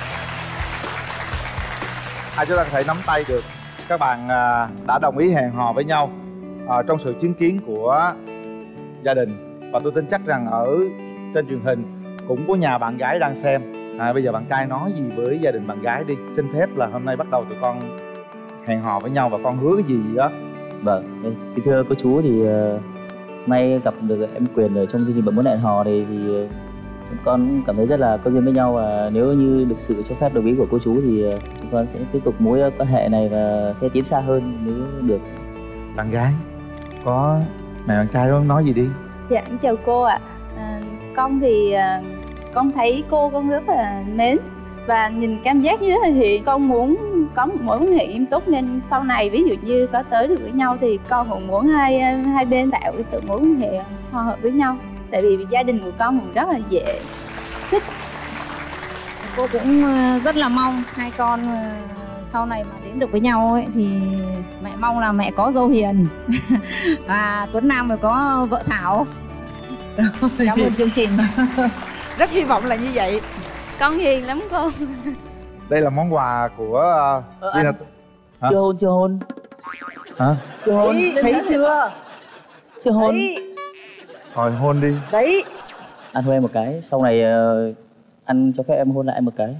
Chúng ta có thể nắm tay được. Các bạn đã đồng ý hẹn hò với nhau trong sự chứng kiến của gia đình. Và tôi tin chắc rằng ở trên truyền hình cũng có nhà bạn gái đang xem. Bây giờ bạn trai nói gì với gia đình bạn gái đi. Xin phép là hôm nay bắt đầu tụi con hẹn hò với nhau và con hứa cái gì đó. Vâng, thì thưa cô chú thì nay gặp được em Quyền ở trong chương trình Bạn Muốn Hẹn Hò thì chúng con cảm thấy rất là có duyên với nhau. Và nếu như được sự cho phép đồng ý của cô chú thì chúng con sẽ tiếp tục mối quan hệ này và sẽ tiến xa hơn nếu được. Bạn gái, có mẹ bạn trai đó nói gì đi. Dạ, chào cô ạ. Con thì con thấy cô con rất là mến và nhìn cảm giác như thế này thì con muốn có một mối quan hệ nghiêm túc, nên sau này ví dụ như có tới được với nhau thì con cũng muốn hai bên tạo cái sự mối quan hệ hòa hợp với nhau. Tại vì gia đình của con cũng rất là dễ thích. Cô cũng rất là mong hai con sau này mà đến được với nhau ấy, thì mẹ mong là mẹ có dâu hiền và Tuấn Nam phải có vợ Thảo. Cảm ơn chương trình. Rất hy vọng là như vậy. Con hiền lắm cô. Đây là món quà của Vina. Chưa hôn. Hả? Chưa hôn. Thấy chưa? Chưa hôn. Thôi hôn đi. Đấy. Anh hôn em một cái, sau này anh cho phép em hôn lại em một cái.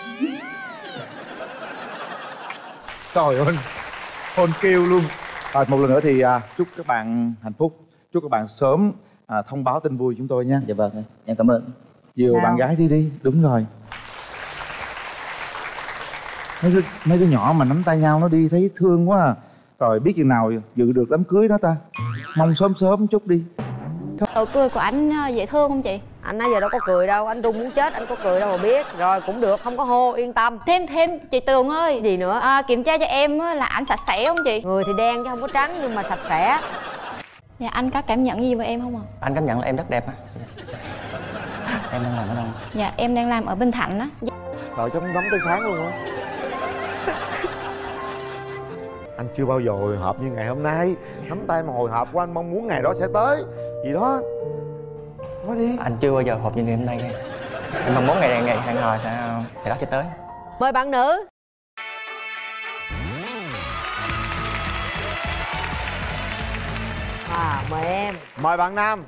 Trời ơi, hôn kêu luôn. Một lần nữa thì chúc các bạn hạnh phúc. Chúc các bạn sớm thông báo tin vui chúng tôi nha. Dạ vâng, em cảm ơn. Dìu bạn gái đi. Đúng rồi. Mấy đứa nhỏ mà nắm tay nhau nó đi thấy thương quá à. Rồi biết chừng nào dự được đám cưới đó ta? Mong sớm sớm chút đi. Nụ cười của anh dễ thương không chị? Anh nãy giờ đâu có cười đâu, anh run muốn chết, anh có cười đâu mà biết. Rồi cũng được, không có hô, yên tâm. Thêm chị Tường ơi. Gì nữa? Kiểm tra cho em là anh sạch sẽ không chị? Người thì đen chứ không có trắng nhưng mà sạch sẽ. Dạ anh có cảm nhận gì về em không ạ? Anh cảm nhận là em rất đẹp á. Em đang làm ở đâu? Dạ em đang làm ở Bình Thạnh á. Rồi chứ không ngắm tới sáng luôn á. Anh chưa bao giờ hồi hộp như ngày hôm nay. Nắm tay mà hồi hộp của anh, mong muốn ngày đó sẽ tới. Gì đó. Nói đi. Anh chưa bao giờ hộp như ngày hôm nay. Em mong muốn ngày hẹn hò sẽ ngày đó sẽ tới. Mời bạn nữ. Mời em. Mời bạn nam.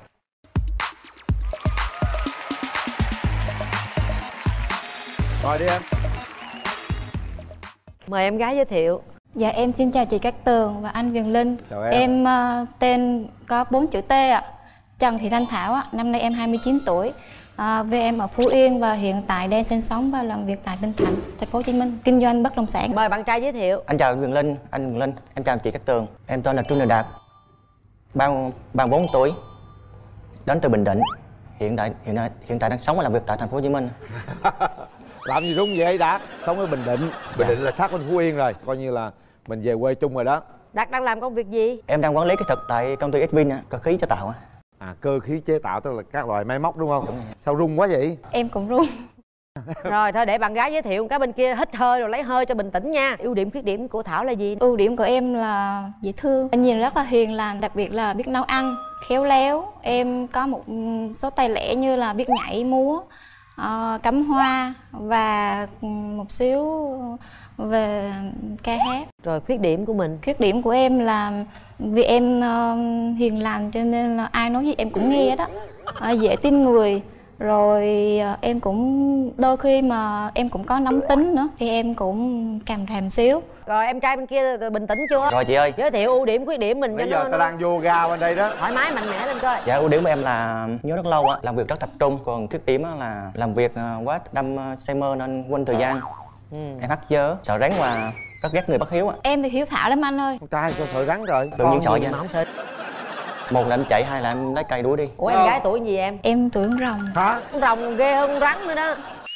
Mời đi em. Mời em gái giới thiệu. Dạ em xin chào chị Cát Tường và anh Viền Linh. Chào em. Em tên có 4 chữ T ạ. Trần Thị Thanh Thảo ạ. Năm nay em 29 tuổi. Về em ở Phú Yên và hiện tại đang sinh sống và làm việc tại Bình Thạnh, thành phố Hồ Chí Minh, kinh doanh bất động sản. Mời bạn trai giới thiệu. Anh chào Viền Linh, anh Viền Linh. Em chào chị Cát Tường. Em tên là Trương Đình Đạt, 34 tuổi, đến từ Bình Định. Hiện tại đang sống và làm việc tại thành phố Hồ Chí Minh. Làm gì rung vậy Đạt? Sống ở Bình Định. Bình Định là sát bên Phú Yên rồi, coi như là mình về quê chung rồi đó. Đạt đang làm công việc gì? Em đang quản lý kỹ thuật tại công ty Xvin, cơ khí chế tạo. Cơ khí chế tạo tức là các loại máy móc đúng không? Sao rung quá vậy? Em cũng rung. Rồi thôi để bạn gái giới thiệu cái bên kia, hít hơi rồi lấy hơi cho bình tĩnh nha. Ưu điểm khuyết điểm của Thảo là gì? Ưu điểm của em là dễ thương, anh nhìn rất là hiền lành, đặc biệt là biết nấu ăn, khéo léo. Em có một số tài lẻ như là biết nhảy múa, cắm hoa và một xíu về ca hát. Rồi khuyết điểm của mình? Khuyết điểm của em là vì em hiền lành cho nên là ai nói gì em cũng nghe đó, dễ tin người. Rồi em cũng đôi khi mà em cũng có nóng tính nữa thì em cũng càm ràm xíu. Rồi em trai bên kia bình tĩnh chưa? Rồi chị ơi. Giới thiệu ưu điểm khuyết điểm mình. Bây giờ ta đang yoga bên đây đó. Thoải mái mạnh mẽ lên coi. Dạ ưu điểm của em là nhớ rất lâu á, làm việc rất tập trung. Còn khuyết điểm là làm việc quá đâm say mơ nên quên thời gian. Em hắt dớ, sợ rắn và rất ghét người bất hiếu á. Em thì hiếu thảo lắm anh ơi. Con trai sao sợ rắn rồi? Tự nhiên sợ vậy. Không sợ. Một là em chạy, hai là em lấy cây đuổi đi. Ủa em gái tuổi gì em? Em tuổi con rồng. Hả? Con rồng ghê hơn con rắn nữa đó.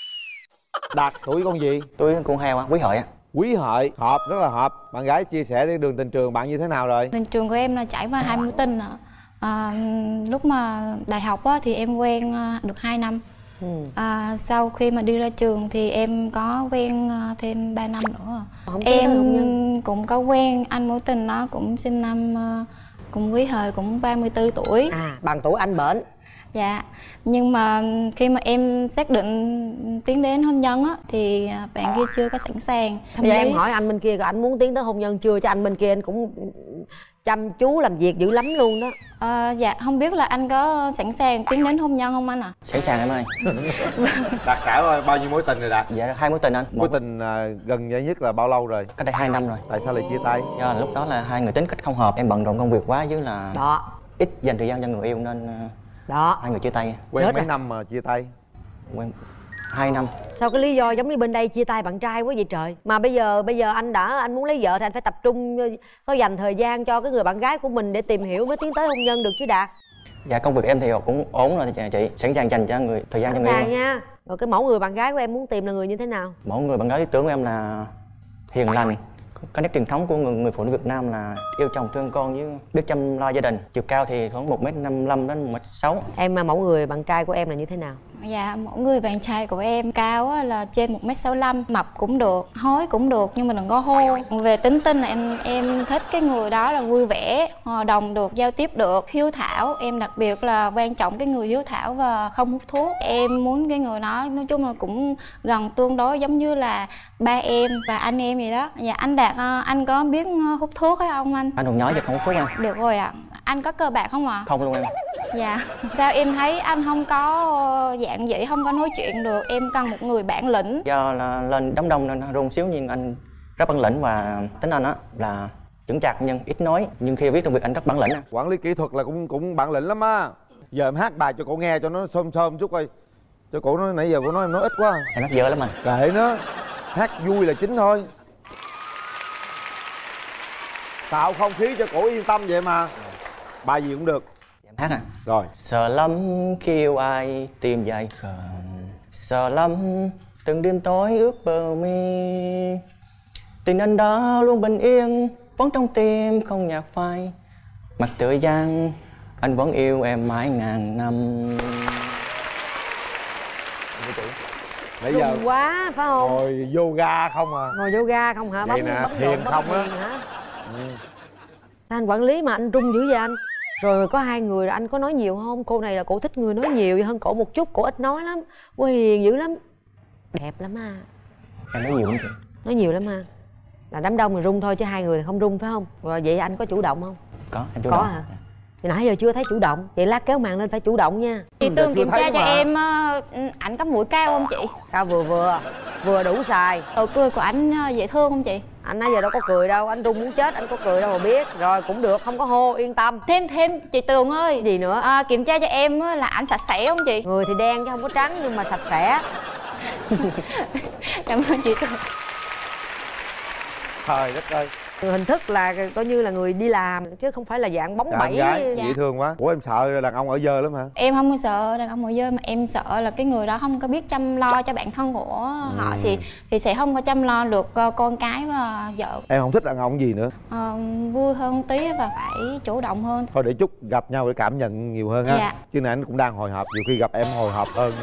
Đạt tuổi con gì? Tuổi con heo á, Quý Hợi á. Quý Hợi, hợp, rất là hợp. Bạn gái chia sẻ đi, đường tình trường bạn như thế nào rồi? Tình trường của em là trải qua 2 mối tình ạ. Lúc mà đại học á, thì em quen được 2 năm. Sau khi mà đi ra trường thì em có quen thêm 3 năm nữa. Em cũng có quen anh mối tình đó cũng sinh năm cùng Quý Hợi cũng 34 tuổi. Bằng tuổi anh bển. Dạ. Nhưng mà khi mà em xác định tiến đến hôn nhân á thì bạn kia chưa có sẵn sàng. Bây giờ em hỏi anh bên kia, anh muốn tiến tới hôn nhân chưa? Cho anh bên kia anh cũng chăm chú làm việc dữ lắm luôn đó. Dạ không biết là anh có sẵn sàng tiến đến hôn nhân không anh ạ? Sẵn sàng em ơi. Đạt trải bao nhiêu mối tình rồi Đạt? Dạ 2 mối tình anh. Mối tình gần nhất là bao lâu rồi? Cách đây 2 năm rồi. Tại sao lại chia tay? Do lúc đó là hai người tính cách không hợp, em bận rộn công việc quá với là đó, ít dành thời gian cho người yêu nên đó hai người chia tay. Quen mấy năm mà chia tay? Quen 2 năm. Sao cái lý do giống như bên đây chia tay bạn trai quá vậy trời? Mà bây giờ anh muốn lấy vợ thì anh phải tập trung, có dành thời gian cho cái người bạn gái của mình để tìm hiểu mới tiến tới hôn nhân được chứ Đạt. Dạ công việc em thì cũng ổn rồi chị, sẵn sàng dành cho thời gian cho người yêu. Nha. Rồi cái mẫu người bạn gái của em muốn tìm là người như thế nào? Mẫu người bạn gái lý tưởng của em là hiền lành, có nét truyền thống của người phụ nữ Việt Nam là yêu chồng thương con với biết chăm lo gia đình. Chiều cao thì khoảng 1m55 đến 1m6. Em mẫu người bạn trai của em là như thế nào? Dạ mẫu người bạn trai của em cao là trên 1m65, mập cũng được, hói cũng được nhưng mà đừng có hô. Về tính tình là em thích cái người đó là vui vẻ, hòa đồng được, giao tiếp được, hiếu thảo. Em đặc biệt là quan trọng cái người hiếu thảo và không hút thuốc. Em muốn cái người đó nói chung là cũng gần tương đối giống như là ba em và anh em vậy đó. Dạ anh Đạt, anh có biết hút thuốc hay không anh? Anh còn nhỏ giờ không hút thuốc em. Được rồi ạ. Anh có cờ bạc không ạ? Không luôn em. Dạ. Sao em thấy anh không có dạng dĩ, không có nói chuyện được. Em cần một người bản lĩnh. Do là lên đám đông nên run xíu nhưng anh rất bản lĩnh và tính anh á là chững chạc nhưng ít nói. Nhưng khi viết công việc anh rất bản lĩnh. Quản lý kỹ thuật là cũng bản lĩnh lắm á. Giờ em hát bài cho cậu nghe cho nó xôm chút coi. Cho cậu nói nãy giờ cậu nói em nói ít quá. Em hát dở lắm anh. Kệ nó. Hát vui là chính thôi. tạo không khí cho cổ yên tâm vậy mà. Bài gì cũng được. Em hát à? Rồi. Sợ lắm kêu ai tim dài khờ, sợ lắm từng đêm tối ướt bờ mi. Tình anh đó luôn bình yên, vẫn trong tim không nhạt phai. Mặt tựa giang, anh vẫn yêu em mãi ngàn năm. Bây giờ quá phải không? ngồi yoga không à? Ngồi yoga không hả? Vậy nè, thiền không á? Sao anh quản lý mà anh run dữ vậy anh? Rồi có hai người anh có nói nhiều không? Cô này là cổ thích người nói nhiều hơn cổ một chút, cổ ít nói lắm. Cô hiền dữ lắm. Đẹp lắm à. Em nói nhiều lắm chị. Nói nhiều lắm à. Là đám đông mình run thôi chứ hai người thì không run phải không? Rồi vậy anh có chủ động không? Có, em chủ có động. hả? Thì nãy giờ chưa thấy chủ động. Vậy lát kéo màn lên phải chủ động nha. Chị Tường kiểm tra cho em ảnh có mũi cao không chị? Cao vừa vừa. Vừa đủ xài. Nụ cười của ảnh dễ thương không chị? Anh nãy giờ đâu có cười đâu, anh run muốn chết, anh có cười đâu mà biết. Rồi cũng được, không có hô, yên tâm. Thêm chị Tường ơi. Gì nữa? Kiểm tra cho em là ảnh sạch sẽ không chị? Người thì đen chứ không có trắng nhưng mà sạch sẽ. Cảm ơn chị Tường. Trời đất ơi. Hình thức là coi như là người đi làm chứ không phải là dạng bóng bẩy. Dễ thương quá. Ủa em sợ đàn ông ở dơ lắm hả? Em không sợ đàn ông ở dơ mà em sợ là cái người đó không có biết chăm lo cho bản thân của họ thì sẽ không có chăm lo được con cái và vợ. Em không thích đàn ông gì nữa? Vui hơn tí và phải chủ động hơn. Thôi để chút gặp nhau để cảm nhận nhiều hơn ha. Dạ. Chứ này anh cũng đang hồi hộp, nhiều khi gặp em hồi hộp hơn.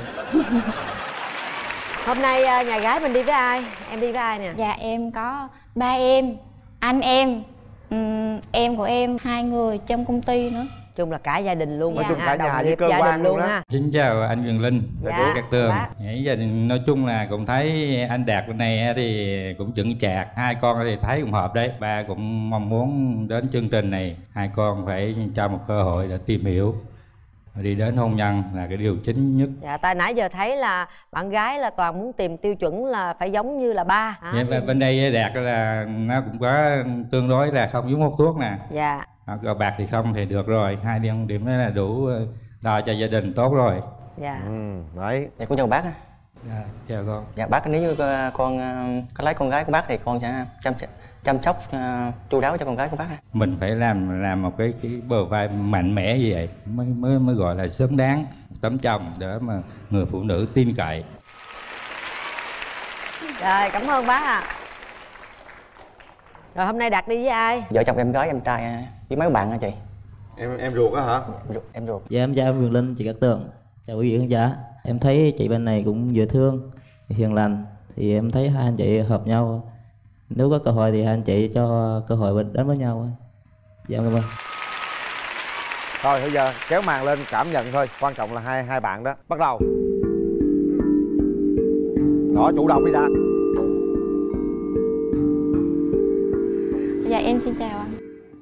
Hôm nay nhà gái mình đi với ai? Em đi với ai nè? Dạ em có ba em, anh em của em, 2 người trong công ty nữa. Chung là cả gia đình luôn. Nói chung cả nhà với nghiệp cơ gia quan đình luôn đó. ha. Xin chào anh Quyền Linh, Dạ. Cát Tường. Nãy giờ nói chung là cũng thấy anh Đạt bên này thì cũng chững chạc, 2 con thì thấy cũng hợp đấy. Ba cũng mong muốn đến chương trình này 2 con phải cho một cơ hội để tìm hiểu, đi đến hôn nhân là cái điều chính nhất. Dạ, tại nãy giờ thấy là bạn gái là toàn muốn tìm tiêu chuẩn là phải giống như là ba. Dạ, bên đây Đạt là nó cũng có tương đối là không giống hút thuốc nè. Dạ. Cờ bạc thì không thì được rồi, 2 điểm đó là đủ lo cho gia đình tốt rồi. Dạ. Đấy. Dạ cũng chào bác. Dạ, chào con. Dạ bác, nếu như con có lấy con gái của bác thì con sẽ chăm sóc chu đáo cho con gái của bác. Mình phải làm một cái bờ vai mạnh mẽ như vậy mới gọi là xứng đáng tấm chồng để mà người phụ nữ tin cậy. Rồi, cảm ơn bác ạ. Rồi hôm nay Đạt đi với ai? Vợ chồng em gái em trai với mấy bạn hả chị? Em ruột á hả? Em ruột. Dạ em chào em Quyền Linh, chị Cát Tường. Chào quý vị khán giả. Em thấy chị bên này cũng dễ thương, hiền lành. Thì em thấy hai anh chị hợp nhau. Nếu có cơ hội thì hai anh chị cho cơ hội đến với nhau. Dạ em cảm ơn. Rồi bây giờ kéo màn lên cảm nhận thôi. Quan trọng là hai bạn đó. Bắt đầu. Đó, chủ động đi ra. Dạ em xin chào anh.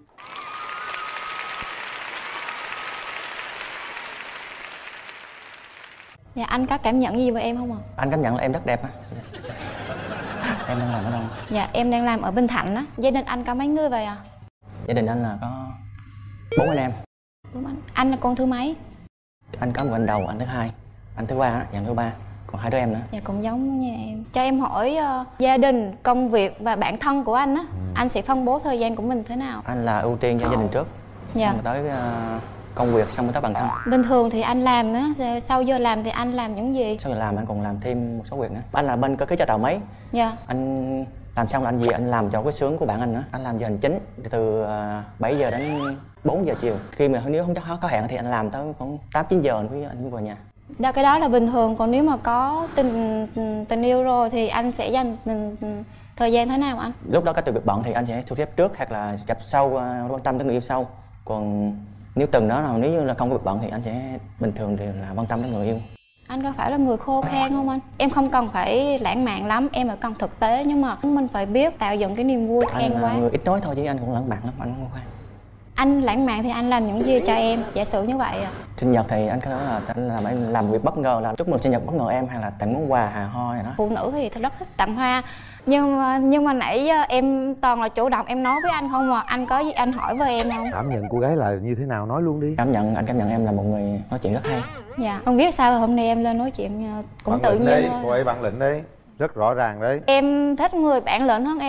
Dạ anh có cảm nhận gì về em không ạ? Anh cảm nhận là em rất đẹp á. Em đang làm ở đâu? Dạ em đang làm ở Bình Thạnh á. Gia đình anh có mấy người vậy à? Gia đình anh là có 4 anh em. Đúng anh. Anh là con thứ mấy? Anh có một anh đầu, anh thứ hai, anh thứ ba, anh thứ ba, còn 2 đứa em nữa. Dạ cũng giống như em. Cho em hỏi gia đình, công việc và bản thân của anh á, anh sẽ phân bố thời gian của mình thế nào? Anh là ưu tiên cho gia đình trước. Dạ. Xong rồi tới công việc, xong rồi tới bản thân. Bình thường thì anh làm á, sau giờ làm thì anh làm những gì? Sau giờ làm anh còn làm thêm một số việc nữa. Anh là bên cơ khí cho tàu máy. Dạ. Anh làm xong là anh về anh làm cho cái xưởng của bạn anh nữa. Anh làm giờ hành chính từ 7 giờ đến 4 giờ chiều. Khi mà nếu không có hẹn thì anh làm tới khoảng 8-9 giờ anh mới về nhà. Đó, cái đó là bình thường. Còn nếu mà có tình yêu rồi thì anh sẽ dành thời gian thế nào anh? Lúc đó có việc bận thì anh sẽ thu xếp trước hoặc là gặp sau, quan tâm tới người yêu sau. Còn nếu từng đó nào nếu như là không có việc bận thì anh sẽ bình thường thì là quan tâm đến người yêu. Anh có phải là người khô khan không anh? Em không cần phải lãng mạn lắm, em ở cần thực tế nhưng mà mình phải biết tạo dựng cái niềm vui khen quá. Anh người ít nói thôi chứ anh cũng lãng mạn lắm, anh không khoan. Anh lãng mạn thì anh làm những gì cho em? Giả sử như vậy à? Sinh nhật thì anh có thể là làm việc bất ngờ, là chúc mừng sinh nhật bất ngờ em hay là tặng món quà hà ho này đó. Phụ nữ thì rất thích tặng hoa. Nhưng mà nãy em toàn là chủ động em nói với anh không mà. Anh có gì anh hỏi với em không? Cảm nhận cô gái là như thế nào, nói luôn đi. Anh cảm nhận em là một người nói chuyện rất hay. Dạ, không biết sao hôm nay em lên nói chuyện cũng bản tự nhiên đấy, thôi. cô ấy bản lĩnh đấy, rất rõ ràng đấy. Em thích người bản lĩnh hơn em.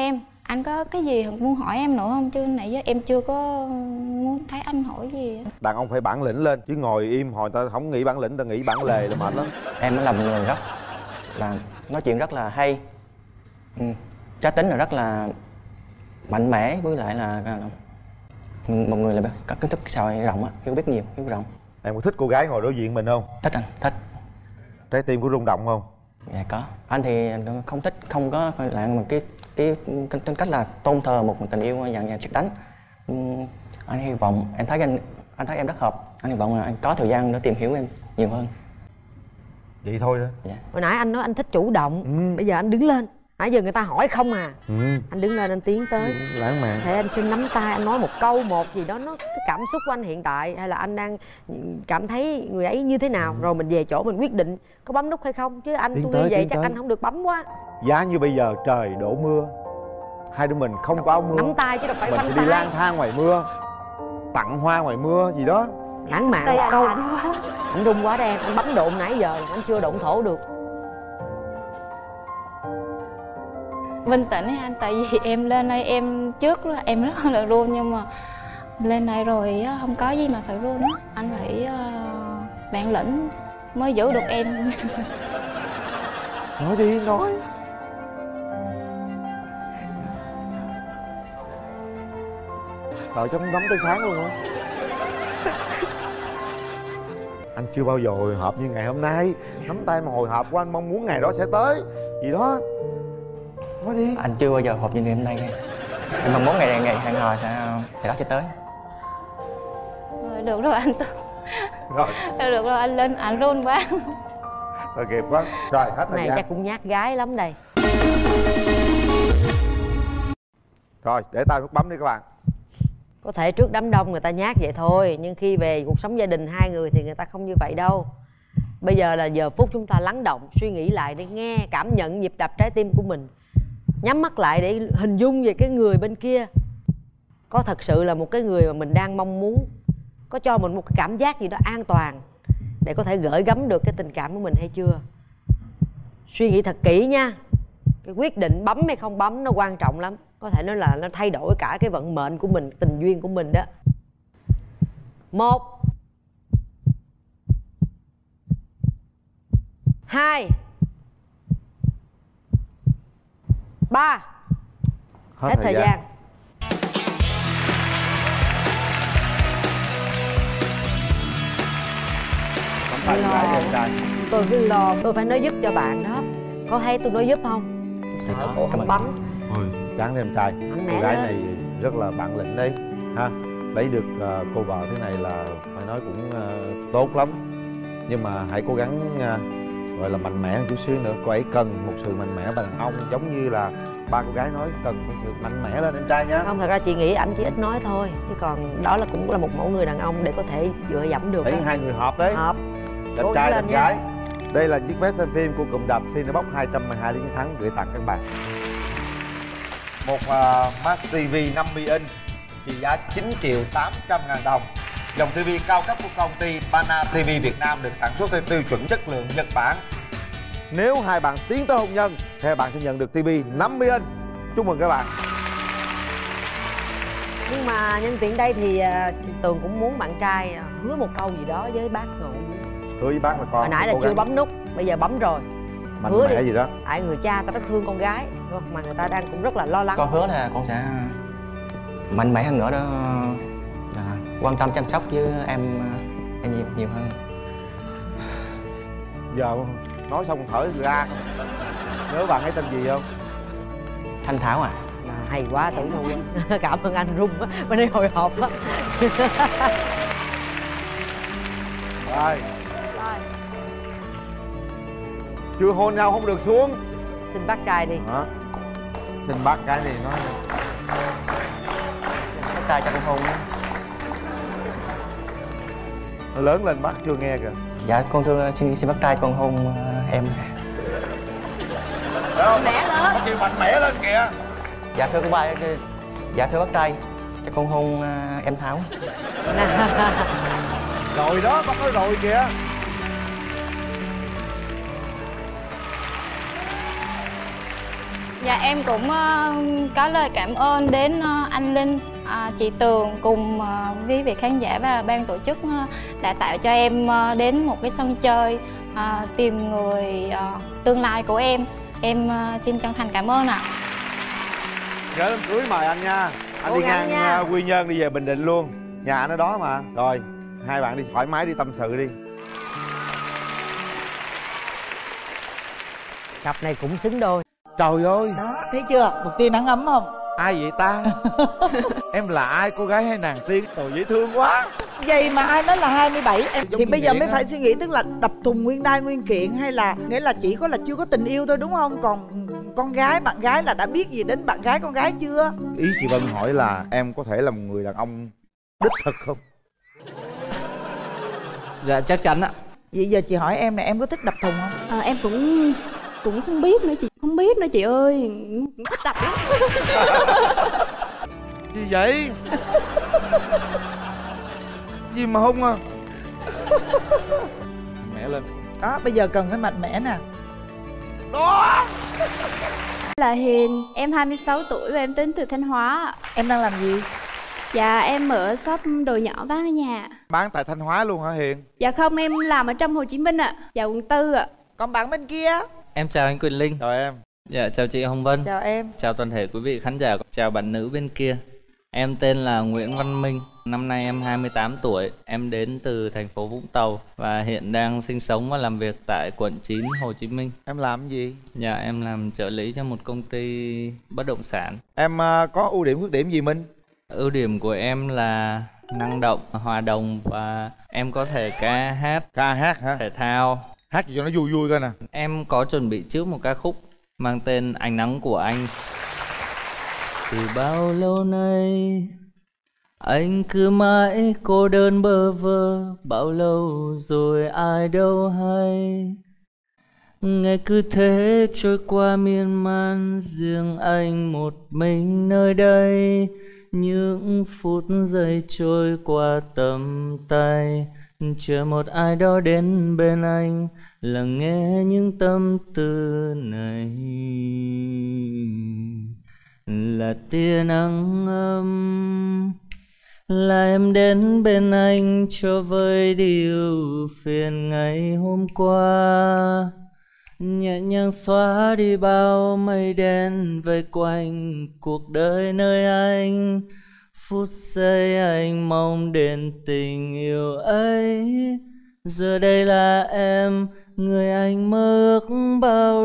Anh có cái gì muốn hỏi em nữa không? Chứ nãy giờ em chưa có muốn thấy anh hỏi gì. Đàn ông phải bản lĩnh lên, chứ ngồi im hồi ta không nghĩ bản lĩnh, ta nghĩ bản lề là mệt lắm. Em là một người rất là nói chuyện rất là hay, cá tính là rất là mạnh mẽ, với lại là một người là có kiến thức xã hội rộng, hiểu biết nhiều, hiểu rộng. Em có thích cô gái ngồi đối diện mình không? Thích anh, thích. Trái tim có rung động không? Dạ có. Anh thì không thích, không có lại một cái tính cách là tôn thờ một tình yêu dạng sét đánh. Anh hy vọng, anh thấy em rất hợp. Anh hy vọng là anh có thời gian để tìm hiểu em nhiều hơn. Vậy thôi đó. Dạ. Hồi nãy anh nói anh thích chủ động, bây giờ anh đứng lên. Nãy giờ người ta hỏi không à. Anh đứng lên, anh tiến tới. Lãng mạn. Thế anh xin nắm tay, anh nói một câu một gì đó, nó cái cảm xúc của anh hiện tại, hay là anh đang cảm thấy người ấy như thế nào, rồi mình về chỗ mình quyết định có bấm nút hay không. Chứ anh tôi như vậy chắc anh không được bấm quá. Giá như bây giờ trời đổ mưa, hai đứa mình không có áo mưa, nắm tay chứ đâu phải mình khoanh phải đi tay. lang thang ngoài mưa, tặng hoa ngoài mưa gì đó. Lãng mạn một câu. Anh run quá đây, anh bấm đụng nãy giờ anh chưa đụng thổ được. Bình tĩnh ấy anh, tại vì em lên đây em trước là em rất là run, nhưng mà lên đây rồi không có gì mà phải run á. Anh phải bản lĩnh mới giữ được em. Nói đi, nói. Đợi cho nắm tới sáng luôn á. Anh chưa bao giờ hồi hộp như ngày hôm nay. Nắm tay mà hồi hộp của anh, mong muốn ngày đó sẽ tới gì đó. Nói đi. Anh chưa bao giờ họp như ngày hôm nay. Em mong muốn ngày hẹn hò ngày đó sẽ tới. Được rồi anh. Rồi. Được rồi anh, lên anh run quá. Rồi kịp quá. Rồi hết thời Này gian. chắc cũng nhát gái lắm đây. Rồi để tay nút bấm đi các bạn. Có thể trước đám đông người ta nhát vậy thôi, nhưng khi về cuộc sống gia đình hai người thì người ta không như vậy đâu. Bây giờ là giờ phút chúng ta lắng động, suy nghĩ lại để nghe, cảm nhận nhịp đập trái tim của mình. Nhắm mắt lại để hình dung về cái người bên kia. Có thật sự là một cái người mà mình đang mong muốn, có cho mình một cái cảm giác gì đó an toàn để có thể gửi gắm được cái tình cảm của mình hay chưa. Suy nghĩ thật kỹ nha. Cái quyết định bấm hay không bấm nó quan trọng lắm. Có thể nói là nó thay đổi cả cái vận mệnh của mình, tình duyên của mình đó. 1 2 3. Hết thời gian. Tôi cứ lo, tôi phải nói giúp cho bạn đó. Có thấy tôi nói giúp không? Sẽ Sợ cô không bấm. Thôi ráng lên em trai. Cô gái này rất là bản lĩnh đấy ha. Lấy được cô vợ thế này là phải nói cũng tốt lắm. Nhưng mà hãy cố gắng gọi là mạnh mẽ hơn chút xíu nữa. Cô ấy cần một sự mạnh mẽ bằng đàn ông, giống như là ba cô gái nói, cần một sự mạnh mẽ lên em trai nhá. Không, thật ra chị nghĩ anh chỉ ít nói thôi, chứ còn đó là cũng là một mẫu người đàn ông để có thể dựa dẫm được. Thấy hai người hợp đấy. Hợp. Đẹp trai đẹp gái. Đây là chiếc vé xem phim của cụm đạp Cinebox 212 lý chiến thắng gửi tặng các bạn. Một Smart TV 50 inch trị giá 9.800.000 đồng. Dòng TV cao cấp của công ty Pana TV Việt Nam được sản xuất theo tiêu chuẩn chất lượng Nhật Bản. Nếu hai bạn tiến tới hôn nhân thì hai bạn sẽ nhận được TV 50 inch. Chúc mừng các bạn. Nhưng mà nhân tiện đây thì Tường cũng muốn bạn trai hứa một câu gì đó với bác ngồi. Hứa với bác là con. Hồi nãy là chưa bấm nút, bây giờ bấm rồi. Mạnh hứa mẽ đi. gì đó. Tại người cha ta rất thương con gái, mà người ta đang cũng rất là lo lắng. Con hứa là con sẽ mạnh mẽ hơn nữa đó, quan tâm chăm sóc với em nhiều hơn. Giờ nói xong thở ra. Nhớ bạn ấy tên gì không? Thanh Thảo à. Hay quá Tử Thu. Cảm ơn anh run á, bên đây hồi hộp á. Rồi. Chưa hôn nhau không được xuống. Xin bác trai đi. Đó. Xin bác cái này nói. Bác trai cho con hôn. Nó lớn lên bác chưa nghe kìa. Dạ con thưa xin bác trai cho con hôn em. Mạnh mẽ lên. Bác kêu mạnh mẽ lên kìa. Dạ thưa cô ba, dạ thưa bác trai cho con hôn em Thảo. Rồi đó, bác nói rồi kìa. Dạ em cũng có lời cảm ơn đến anh Linh, chị Tường cùng quý vị khán giả và ban tổ chức đã tạo cho em đến một cái sân chơi tìm người tương lai của em. Em xin chân thành cảm ơn ạ. Gửi đám cưới mời anh nha. Anh đi ngang Quy Nhơn đi về Bình Định luôn. Nhà anh ở đó mà. Rồi, hai bạn đi thoải mái đi tâm sự đi. Cặp này cũng xứng đôi. Trời ơi. Đó, thấy chưa? Một tia nắng ấm không? Ai vậy ta? Em là ai, cô gái hay nàng tiên? Trời dễ thương quá. Vậy mà ai nói là 27 em thì bây giờ mới á. phải suy nghĩ, tức là đập thùng nguyên đai nguyên kiện, hay là nghĩa là chỉ có là chưa có tình yêu thôi đúng không? Còn con gái, bạn gái là đã biết gì đến bạn gái con gái chưa? Ý chị Vân hỏi là em có thể là một người đàn ông đích thực không? Dạ chắc chắn ạ. Vậy giờ chị hỏi em này, em có thích đập thùng không? Em cũng không biết nữa chị, không biết nữa chị ơi, cũng thích đập lắm. Gì vậy? Gì mà hung à? Mẹ lên. Đó, bây giờ cần phải mạnh mẽ nè. Đó. Là Hiền, em 26 tuổi và em đến từ Thanh Hóa. Em đang làm gì? Dạ em mở shop đồ nhỏ bán ở nhà. Bán tại Thanh Hóa luôn hả Hiền? Dạ không, em làm ở trong Hồ Chí Minh ạ. Dạ quận 4 ạ. Còn bạn bên kia? Em chào anh Quỳnh Linh. Chào em. Dạ chào chị Hồng Vân. Chào em. Chào toàn thể quý vị khán giả. Chào bạn nữ bên kia. Em tên là Nguyễn Văn Minh. Năm nay em 28 tuổi. Em đến từ thành phố Vũng Tàu và hiện đang sinh sống và làm việc tại quận 9 Hồ Chí Minh. Em làm gì? Dạ em làm trợ lý cho một công ty bất động sản. Em có ưu điểm khuyết điểm gì Minh? Ưu điểm của em là năng động, hòa đồng và em có thể ca hát. Ca hát hả? Thể thao. Hát gì cho nó vui vui coi nè. Em có chuẩn bị trước một ca khúc mang tên Ánh Nắng Của Anh. Từ bao lâu nay anh cứ mãi cô đơn bơ vơ, bao lâu rồi ai đâu hay. Ngày cứ thế trôi qua miên man, riêng anh một mình nơi đây. Những phút giây trôi qua tầm tay, chờ một ai đó đến bên anh, lắng nghe những tâm tư này. Là tia nắng ấm, là em đến bên anh cho vơi điều phiền ngày hôm qua. Nhẹ nhàng xóa đi bao mây đen vây quanh cuộc đời nơi anh. Phút giây anh mong đến tình yêu ấy. Giờ đây là em, người anh mơ ước bao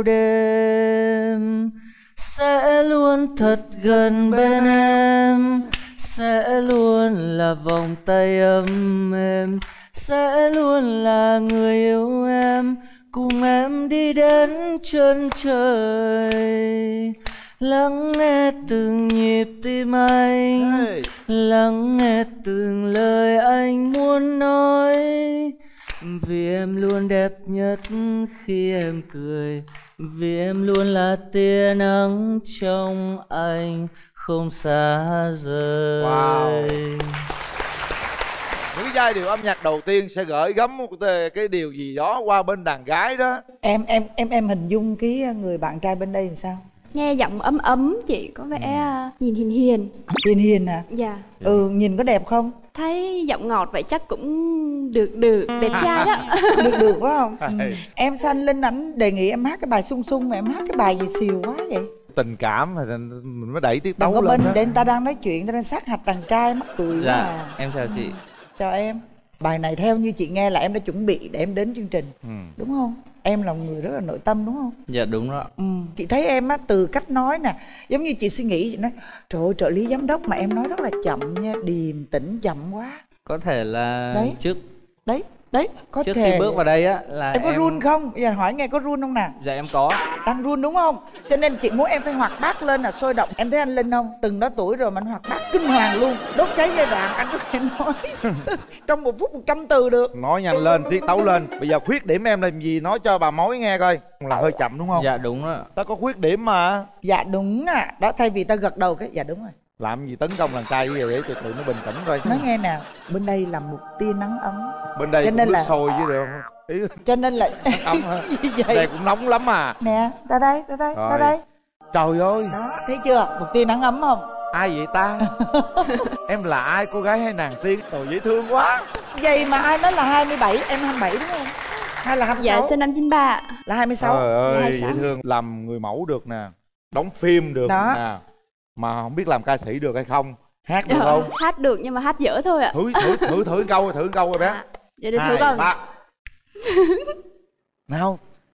đêm. Sẽ luôn thật gần bên em, sẽ luôn là vòng tay ấm êm, sẽ luôn là người yêu em, cùng em đi đến chân trời. Lắng nghe từng nhịp tim anh, lắng nghe từng lời anh muốn nói. Vì em luôn đẹp nhất khi em cười, vì em luôn là tia nắng trong anh không xa rời. Wow. Những giai điệu âm nhạc đầu tiên sẽ gửi gắm một cái điều gì đó qua bên đàn gái đó. Em hình dung cái người bạn trai bên đây làm sao? Nghe giọng ấm ấm chị, có vẻ nhìn hiền hiền. Hiền hiền à? Dạ. Nhìn có đẹp không? Thấy giọng ngọt vậy chắc cũng được, đẹp trai đó. Được phải không? Em sao anh Linh ảnh đề nghị em hát cái bài Sung Sung mà em hát cái bài gì xìu quá vậy? Tình cảm thì mình mới đẩy tiết tấu lên. lên Bên đó. để người ta đang nói chuyện, ta đang sát hạch đàn trai mắc cười quá à. Em chào chị. Chào em. Bài này theo như chị nghe là em đã chuẩn bị để em đến chương trình, đúng không? Em là một người rất là nội tâm đúng không? Dạ đúng rồi. Chị thấy em á, từ cách nói nè, giống như chị suy nghĩ, chị nói trời ơi trợ lý giám đốc mà em nói rất là chậm nha, điềm tĩnh chậm quá. Có thể là đấy. trước Đấy, có trước thể khi bước vào đây á là em có run không? Bây giờ hỏi nghe có run không nè? Dạ em có. Đang run đúng không? Cho nên chị muốn em phải hoạt bát lên là sôi động. Em thấy anh Linh không? Từng đó tuổi rồi mà anh hoạt bát kinh hoàng luôn. Đốt cháy giai đoạn anh có thể nói trong 1 phút 100 từ được. Nói nhanh lên, tiết tấu lên. Bây giờ khuyết điểm em làm gì nói cho bà mối nghe coi. Là hơi chậm đúng không? Dạ đúng rồi. Ta có khuyết điểm mà. Dạ đúng à. Đó thay vì ta gật đầu cái dạ đúng rồi. Làm gì tấn công đàn trai như vậy để cho tụi nó bình tĩnh coi. Nói nghe nào, bên đây là một tia nắng ấm. Bên đây cũng nước sôi chứ được không? Cho nên là nắng ấm hả? Đây cũng nóng lắm à. Nè, ra đây, ra đây. Trời ơi. Đó, thấy chưa? Một tia nắng ấm không? Ai vậy ta? Em là ai, cô gái hay nàng tiên? Trời dễ thương quá. Vậy mà ai nói là 27, em 27 đúng không? Hay là 26? Dạ sinh năm 93. Là 26. Trời ơi, Dạ, dễ 26. thương. Làm người mẫu được nè, đóng phim được Đó. nè, mà không biết làm ca sĩ được hay không. Hát được không? Hát được nhưng mà hát dở thôi ạ. Thử câu rồi bé. Dạ được thử 2, coi. 3. Nào.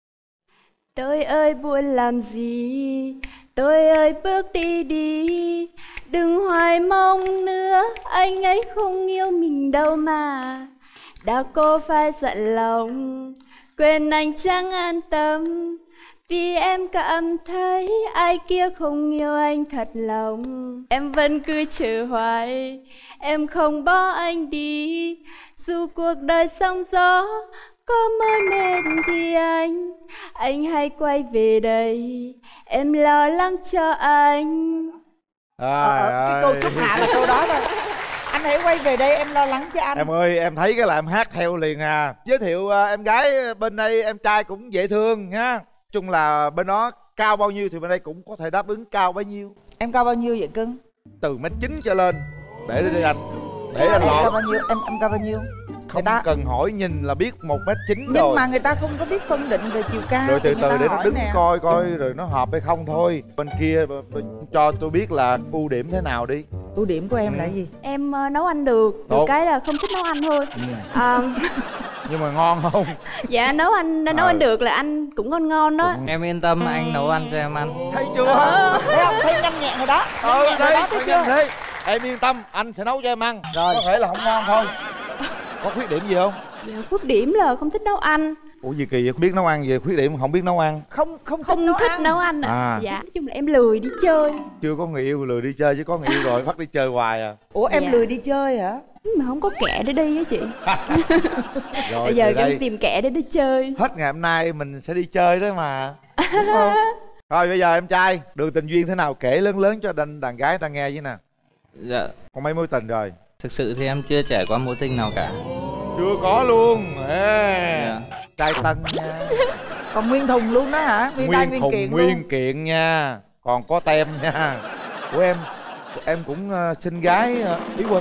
Tôi ơi buồn làm gì, tôi ơi bước đi đi, đừng hoài mong nữa, anh ấy không yêu mình đâu mà. Đã cô phải giận lòng, quên anh chẳng an tâm, vì em cảm thấy ai kia không yêu anh thật lòng. Em vẫn cứ chờ hoài, em không bỏ anh đi, dù cuộc đời sóng gió có mỏi mệt thì anh hãy quay về đây, em lo lắng cho anh. Cái câu chúc hạ là câu đó thôi. Anh hãy quay về đây, em lo lắng cho anh. Em ơi, em thấy cái là em hát theo liền à. Giới thiệu em gái bên đây, em trai cũng dễ thương nha. Chung là bên đó cao bao nhiêu thì bên đây cũng có thể đáp ứng cao bấy nhiêu. Em cao bao nhiêu vậy cưng? Từ 1m9 trở lên. Để đây anh. Để anh Em lo. cao bao nhiêu? Em cao bao nhiêu? Không cần hỏi, nhìn là biết 1m9 rồi. Nhưng mà người ta không có biết phân định về chiều cao. Rồi từ thì người từ ta để nó hỏi đứng nè. coi rồi nó hợp hay không thôi. Bên kia cho tôi biết là ưu điểm thế nào đi. Ưu điểm của em là gì? Em nấu ăn được, Tốt. được cái là không thích nấu ăn thôi. Nhưng mà ngon không? Dạ nấu ăn được là anh cũng ngon đó. Em yên tâm, anh nấu ăn cho em ăn. Thấy chưa? Thấy không? Thấy nhanh nhẹn rồi đó. Nhanh nhẹn rồi Đấy, đó, thấy phải chưa? nhanh thế. Em yên tâm, anh sẽ nấu cho em ăn. Rồi. Có thể là không ngon thôi. Có khuyết điểm gì không? Dạ, khuyết điểm là không thích nấu ăn. Ủa gì kỳ vậy? Biết nấu ăn về khuyết điểm mà không biết nấu ăn. Không thích nấu ăn ạ. À. Dạ, nói chung là em lười đi chơi. Chưa có người yêu lười đi chơi, chứ có người yêu rồi bắt đi chơi hoài à. Ủa em Dạ. lười đi chơi hả? Mà không có kẻ để đi á chị. Rồi Bây giờ từ đây em tìm kẻ để đi chơi. hết ngày hôm nay mình sẽ đi chơi đó mà. Đúng không? Rồi bây giờ em trai, đường tình duyên thế nào kể lớn cho đàn gái ta nghe với nè. Dạ. Có mấy mối tình rồi? Thực sự thì em chưa trải qua mối tình nào cả. Chưa có luôn. Dạ. Trai tân nha. Còn nguyên thùng luôn đó hả? Nguyên thùng kiện nguyên luôn. kiện nha. Còn có tem nha. Của em cũng xinh gái Ý Quỳnh.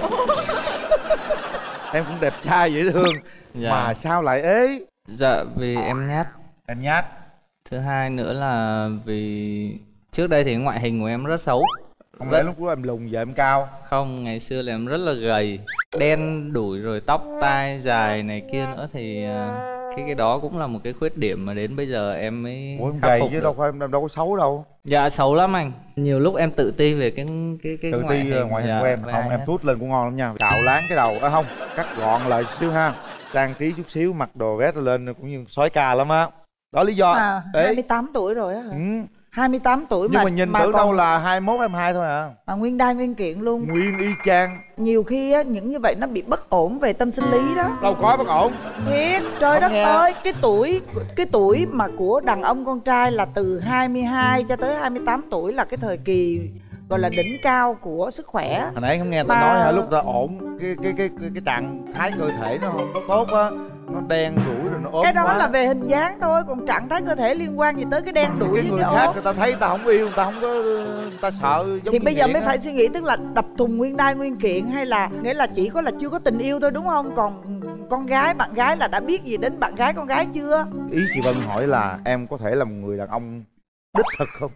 Em cũng đẹp trai dễ thương. Dạ. Mà sao lại ế? Dạ vì em nhát. Em nhát. Thứ hai nữa là vì trước đây thì ngoại hình của em rất xấu. Không lẽ lúc đó em lùn giờ em cao? Không, ngày xưa là em rất là gầy, đen đủi rồi tóc tai dài này kia nữa thì cái đó cũng là một cái khuyết điểm mà đến bây giờ em mới Ủa em khắc gầy phục chứ được. đâu phải em đâu có xấu đâu. Dạ xấu lắm anh. Nhiều lúc em tự ti về cái Tự ngoại ti hình, ngoại hình dạ, của em. với Không, ai em hết. tuốt lên cũng ngon lắm nha. Cạo láng cái đầu, không, cắt gọn lại xíu ha. Trang trí chút xíu, mặc đồ vest lên cũng như sói ca lắm á. Đó lý do. À, Ê. 28 tuổi rồi á hả? Ừ. 28 tuổi Nhưng mà nhìn tưởng còn đâu là 21, 22 thôi à. mà nguyên đai nguyên kiện luôn. Nguyên y chang. Nhiều khi á, những như vậy nó bị bất ổn về tâm sinh lý đó. Đâu có bất ổn. Thiệt, trời Không đất nghe. ơi, cái tuổi mà của đàn ông con trai là từ 22 cho tới 28 tuổi là cái thời kỳ gọi là đỉnh cao của sức khỏe. Hồi nãy không nghe ta Mà- nói hả, lúc ta ổn cái trạng thái cơ thể nó không có tốt á, nó đen đủi rồi nó ốm Cái đó quá. là về hình dáng thôi, còn trạng thái cơ thể liên quan gì tới cái đen đuổi Cái với người cái khác ốm. người ta thấy người ta không yêu, người ta không có, người ta sợ giống Thì như bây giờ nghiện mới á. phải suy nghĩ, tức là đập thùng nguyên đai nguyên kiện hay là nghĩa là chỉ có là chưa có tình yêu thôi đúng không? Còn con gái, bạn gái là đã biết gì đến bạn gái con gái chưa? Ý chị Vân hỏi là em có thể là một người đàn ông đích thực không?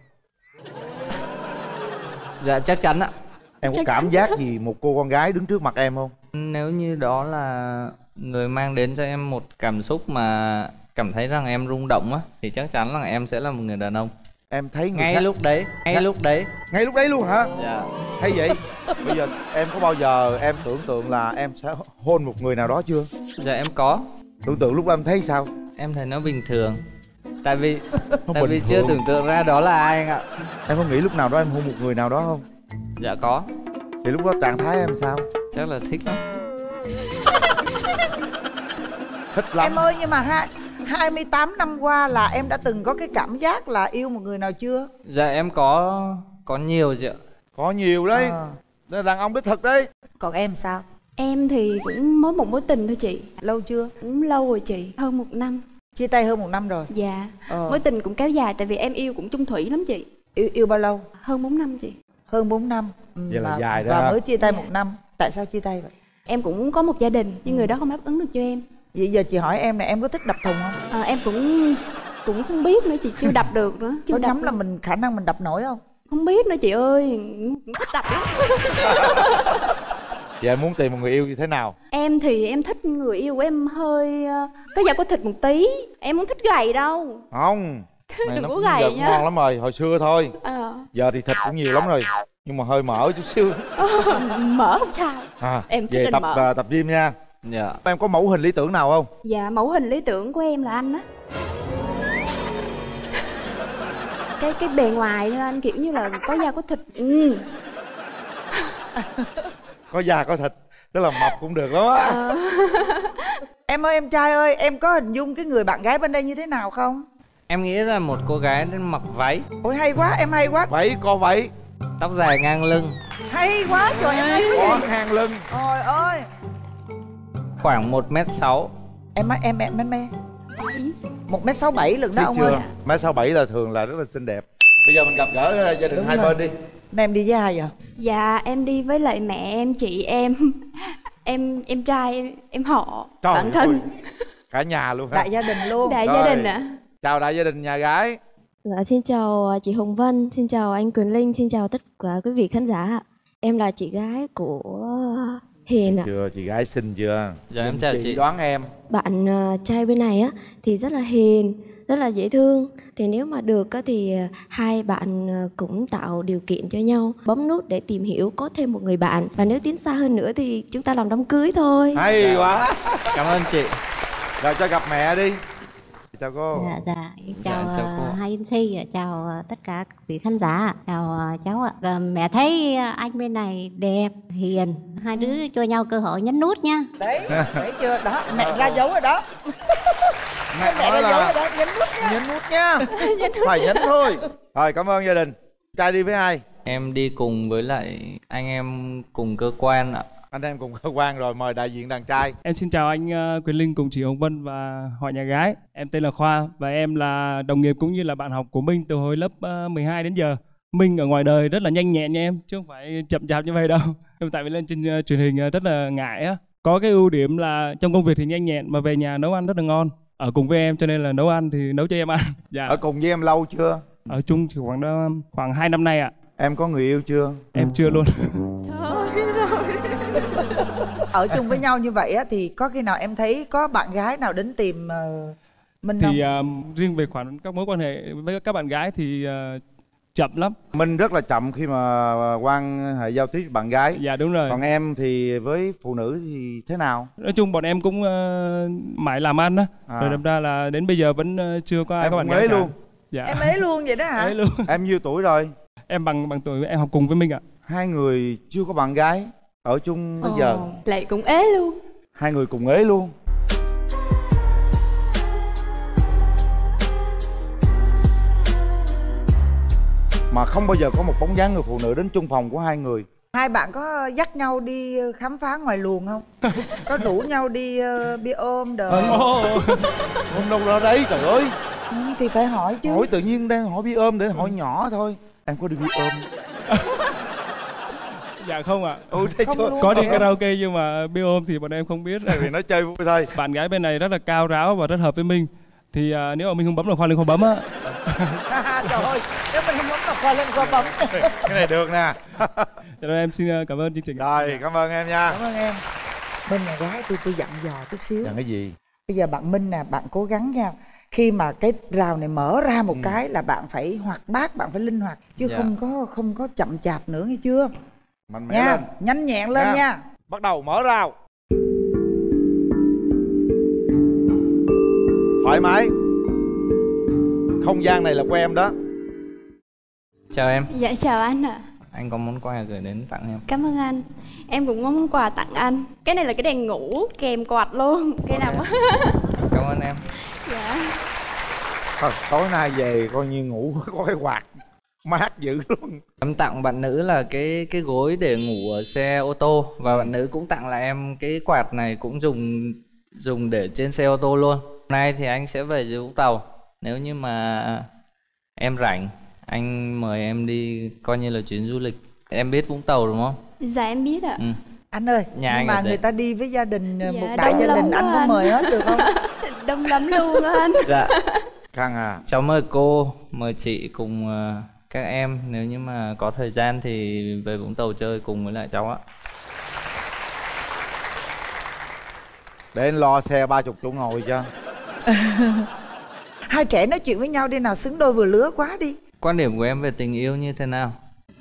Dạ chắc chắn ạ. Em có cảm giác gì một cô con gái đứng trước mặt em không? Nếu như đó là người mang đến cho em một cảm xúc mà cảm thấy rằng em rung động á thì chắc chắn là em sẽ là một người đàn ông. Em thấy người ngay khác... lúc đấy, ngay lúc đấy. Ngay lúc đấy luôn hả? Dạ. Hay vậy? Bây giờ em có bao giờ em tưởng tượng là em sẽ hôn một người nào đó chưa? Dạ em có. Tưởng tượng lúc đó em thấy sao? Em thấy nó bình thường. Tại vì bình chưa thường. tưởng tượng ra đó là ai anh ạ. Em có nghĩ lúc nào đó em hôn một người nào đó không? Dạ có. Thì lúc đó trạng thái em sao? Chắc là thích lắm. Thích lắm. Em ơi, nhưng mà 28 năm qua là em đã từng có cái cảm giác là yêu một người nào chưa? Dạ em có nhiều chị ạ. Có nhiều đấy. Đây là đàn ông đích thực đấy. Còn em sao? Em thì cũng mới một mối tình thôi chị. Lâu chưa? Cũng lâu rồi chị, hơn 1 năm. Chia tay hơn 1 năm rồi. Dạ. Mối tình cũng kéo dài tại vì em yêu cũng chung thủy lắm chị. Yêu bao lâu? Hơn 4 năm chị. Hơn 4 năm. Vậy là dài đó. Và mới chia tay 1 năm. Tại sao chia tay vậy? Em cũng có một gia đình nhưng người đó không đáp ứng được cho em. Vậy giờ chị hỏi em này, em có thích đập thùng không? Em cũng không biết nữa chị, chưa đập được nữa. Có nhắm là mình khả năng mình đập nổi không? Không biết nữa chị ơi, cũng thích đập lắm. Vậy em muốn tìm một người yêu như thế nào? Em thì em thích người yêu của em hơi có da có thịt một tí. Em không thích gầy đâu. Không, này Đừng nó có cũng gầy giờ cũng nha. ngon lắm rồi, hồi xưa thôi. Ờ. Giờ thì thịt cũng nhiều lắm rồi, nhưng mà hơi mỡ chút xíu. Mỡ không sao. Em thích về tập gym nha. Dạ. Em có mẫu hình lý tưởng nào không? Dạ, mẫu hình lý tưởng của em là anh á. Cái bề ngoài thôi anh, kiểu như là có da có thịt. Có da có thịt, tức là mập cũng được lắm á. Em ơi em trai ơi, em có hình dung cái người bạn gái bên đây như thế nào không? Em nghĩ là một cô gái mặc váy. Ôi hay quá, em hay quá. Váy co váy, tóc dài ngang lưng. Hay quá, trời em hay quá. Có ngang lưng. Trời ơi. Khoảng 1m6. Em mé 1m67 lần đó biết ông chưa? ơi. Mét 67 là thường là rất là xinh đẹp. Bây giờ mình gặp gỡ gia đình Đúng hai rồi. bên đi. Nay em đi với ai vậy? Dạ em đi với lại mẹ em, chị em, em trai em họ, Trời bạn thân. ơi. Cả nhà luôn hả? Đại gia đình luôn. Đại gia đình ạ. Chào đại gia đình nhà gái. Dạ, xin chào chị Hồng Vân, xin chào anh Quyền Linh, xin chào tất cả quý vị khán giả. Em là chị gái của Hiền ạ. Chưa, chị gái xinh chưa? Dạ em chào chị. Đoán em. Bạn trai bên này á thì rất là hiền, rất là dễ thương. Thì nếu mà được á thì hai bạn cũng tạo điều kiện cho nhau, bấm nút để tìm hiểu có thêm một người bạn. Và nếu tiến xa hơn nữa thì chúng ta làm đám cưới thôi. Hay quá. Cảm ơn chị. Rồi cho gặp mẹ đi. Chào cô. Dạ, chào hai MC, chào tất cả quý khán giả, chào cháu ạ. Mẹ thấy anh bên này đẹp, hiền, hai đứa cho nhau cơ hội nhấn nút nha. Đấy, thấy chưa? Đó, mẹ ra dấu rồi đó. Mẹ nói ra dấu rồi là đó, nhấn nút nha. nhấn nút nha. Phải nhấn thôi. Rồi cảm ơn gia đình. Trai đi với ai? Em đi cùng với lại anh em cùng cơ quan ạ. Anh em cùng cơ quan rồi, mời đại diện đàn trai. Em xin chào anh Quyền Linh cùng chị Hồng Vân và họ nhà gái. Em tên là Khoa và em là đồng nghiệp cũng như là bạn học của Minh từ hồi lớp 12 đến giờ. Minh ở ngoài đời rất là nhanh nhẹn nha em, chứ không phải chậm chạp như vậy đâu. Tại vì lên trên truyền hình rất là ngại á. Có cái ưu điểm là trong công việc thì nhanh nhẹn mà về nhà nấu ăn rất là ngon. Ở cùng với em cho nên là nấu ăn thì nấu cho em ăn. Dạ. Ở cùng với em lâu chưa? Ở chung chỉ khoảng 2 năm nay ạ. Em có người yêu chưa? Em chưa luôn. Ở chung với nhau như vậy á thì có khi nào em thấy có bạn gái nào đến tìm Minh không? Thì riêng về khoản các mối quan hệ với các bạn gái thì chậm lắm. Minh rất là chậm khi mà quan hệ giao tiếp với bạn gái. Dạ đúng rồi. Còn em thì với phụ nữ thì thế nào? Nói chung bọn em cũng mãi làm ăn á. Rồi đâm ra là đến bây giờ vẫn chưa có ai em có bạn gái ế cả. luôn. Dạ. Em ế luôn vậy đó hả? Ế luôn. Em nhiêu tuổi rồi? Em bằng tuổi, em học cùng với Minh ạ. Hai người chưa có bạn gái ở chung bây giờ. Lại cũng ế luôn. Hai người cùng ế luôn. Mà không bao giờ có một bóng dáng người phụ nữ đến chung phòng của hai người. Hai bạn có dắt nhau đi khám phá ngoài luồng không? Có rủ nhau đi bia ôm đồ? Không đâu ra đấy, trời ơi. Thì phải hỏi chứ. Hỏi tự nhiên đang hỏi bia ôm để hỏi nhỏ thôi. Em có đi bia ôm? Dạ không ạ. Không Có đi karaoke nhưng mà bia ôm thì bọn em không biết. Vì nó chơi vui thôi. Bạn gái bên này rất là cao ráo và rất hợp với Minh. Thì nếu mà Minh không bấm là Khoa Linh không bấm á. Trời ơi, nếu mình không bấm là Khoa Linh không bấm. Cái này được nè. Rồi em xin cảm ơn chương trình. Rồi, cảm ơn em nha. Cảm ơn em. Bên nhà gái tôi dặn dò chút xíu. Dặn cái gì? Bây giờ bạn Minh nè, bạn cố gắng nha. Khi mà cái rào này mở ra một cái là bạn phải hoạt bát, bạn phải linh hoạt chứ không có chậm chạp nữa, nghe chưa? Mạnh mẽ nha, lên. nhanh nhẹn lên nha. Bắt đầu mở rào. Thoải mái. Không gian này là của em đó. Chào em. Dạ chào anh ạ. Anh có món quà gửi đến tặng em. Cảm ơn anh. Em cũng có món quà tặng anh. Cái này là cái đèn ngủ kèm quạt luôn. Cái nào Cảm ơn em. Dạ. Thôi, tối nay về coi như ngủ có cái quạt mát dữ luôn. Em tặng bạn nữ là cái gối để ngủ ở xe ô tô. Và bạn nữ cũng tặng lại em cái quạt này cũng dùng để trên xe ô tô luôn. Hôm nay thì anh sẽ về dưới Vũng Tàu. Nếu như mà em rảnh, Anh mời em đi coi như là chuyến du lịch. Em biết Vũng Tàu đúng không? Dạ em biết ạ. Anh ơi, Nhà nhưng anh mà ở người đây. ta đi với gia đình, Dạ, một đại đông gia lắm đình, anh quá có anh. mời hết được không? Đông lắm luôn á anh. Dạ. Khang à, Cháu mời cô, mời chị cùng các em. Nếu như mà có thời gian thì về Vũng Tàu chơi cùng với lại cháu ạ. để anh lo xe 30 chỗ ngồi cho. Hai trẻ nói chuyện với nhau đi nào, xứng đôi vừa lứa quá đi. Quan điểm của em về tình yêu như thế nào?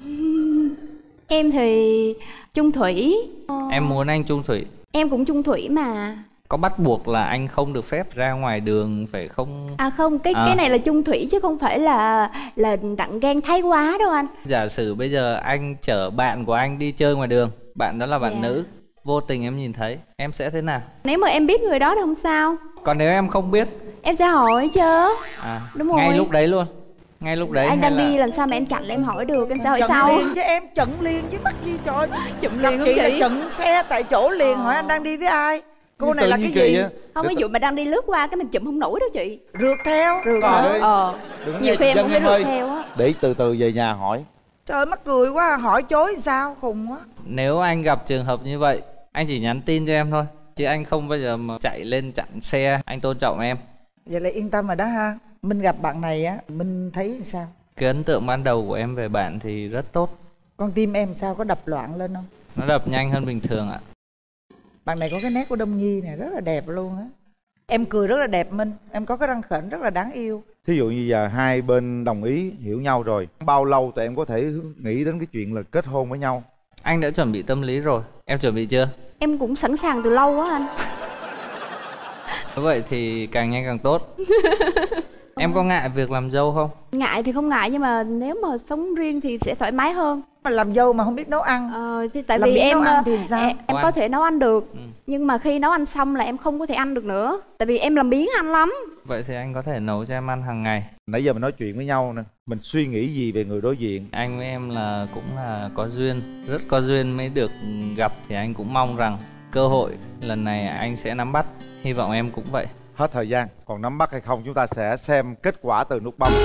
Em thì chung thủy. Em muốn anh chung thủy. Em cũng chung thủy mà. Có bắt buộc là anh không được phép ra ngoài đường phải không? À không, cái này là chung thủy chứ không phải là đặng ghen thái quá đâu anh. Giả sử bây giờ anh chở bạn của anh đi chơi ngoài đường, bạn đó là bạn nữ, vô tình em nhìn thấy, em sẽ thế nào? Nếu mà em biết người đó thì không sao. Còn nếu em không biết? Em sẽ hỏi chứ. Đúng rồi. Ngay lúc đấy luôn. Ngay lúc đấy. Anh hay đang là... đi làm sao mà em chặn là em hỏi được, em sẽ hỏi Chận sau. liền chứ em, chận liền chứ mắc gì trời. Chụm Gặp liền không chị là chị? chận xe tại chỗ liền, hỏi anh đang đi với ai. Cô này là cái gì? Không, ví dụ mà đang đi lướt qua cái mình chụm không nổi đâu chị. Rượt theo. Rượt hả? Nhiều khi em cũng phải rượt theo á. Để từ từ về nhà hỏi. Trời ơi, mắc cười quá, hỏi chối sao, khùng quá. Nếu anh gặp trường hợp như vậy, anh chỉ nhắn tin cho em thôi, chứ anh không bao giờ mà chạy lên chặn xe. Anh tôn trọng em. Vậy là yên tâm rồi đó ha. Mình gặp bạn này á, mình thấy sao? Cái ấn tượng ban đầu của em về bạn thì rất tốt. Con tim em sao, có đập loạn lên không? Nó đập nhanh hơn bình thường ạ. Bạn này có cái nét của Đông Nhi này rất là đẹp luôn á. Em cười rất là đẹp Minh. Em có cái răng khểnh rất là đáng yêu. Thí dụ như giờ hai bên đồng ý hiểu nhau rồi, bao lâu tụi em có thể nghĩ đến cái chuyện là kết hôn với nhau? Anh đã chuẩn bị tâm lý rồi. Em chuẩn bị chưa? Em cũng sẵn sàng từ lâu á anh. Nếu vậy thì càng nhanh càng tốt. Em có ngại việc làm dâu không? Ngại thì không ngại, nhưng mà nếu mà sống riêng thì sẽ thoải mái hơn. Mà làm dâu mà không biết nấu ăn. Thì tại làm vì em nấu ăn thì sao? em có thể nấu ăn được, nhưng mà khi nấu ăn xong là em không có thể ăn được nữa. Tại vì em làm biếng ăn lắm. Vậy thì anh có thể nấu cho em ăn hàng ngày. Nãy giờ mình nói chuyện với nhau nè, mình suy nghĩ gì về người đối diện? Anh với em là cũng là có duyên, rất có duyên mới được gặp. Thì anh cũng mong rằng cơ hội lần này anh sẽ nắm bắt. Hy vọng em cũng vậy. Hết thời gian, còn nắm bắt hay không chúng ta sẽ xem kết quả từ nút bấm.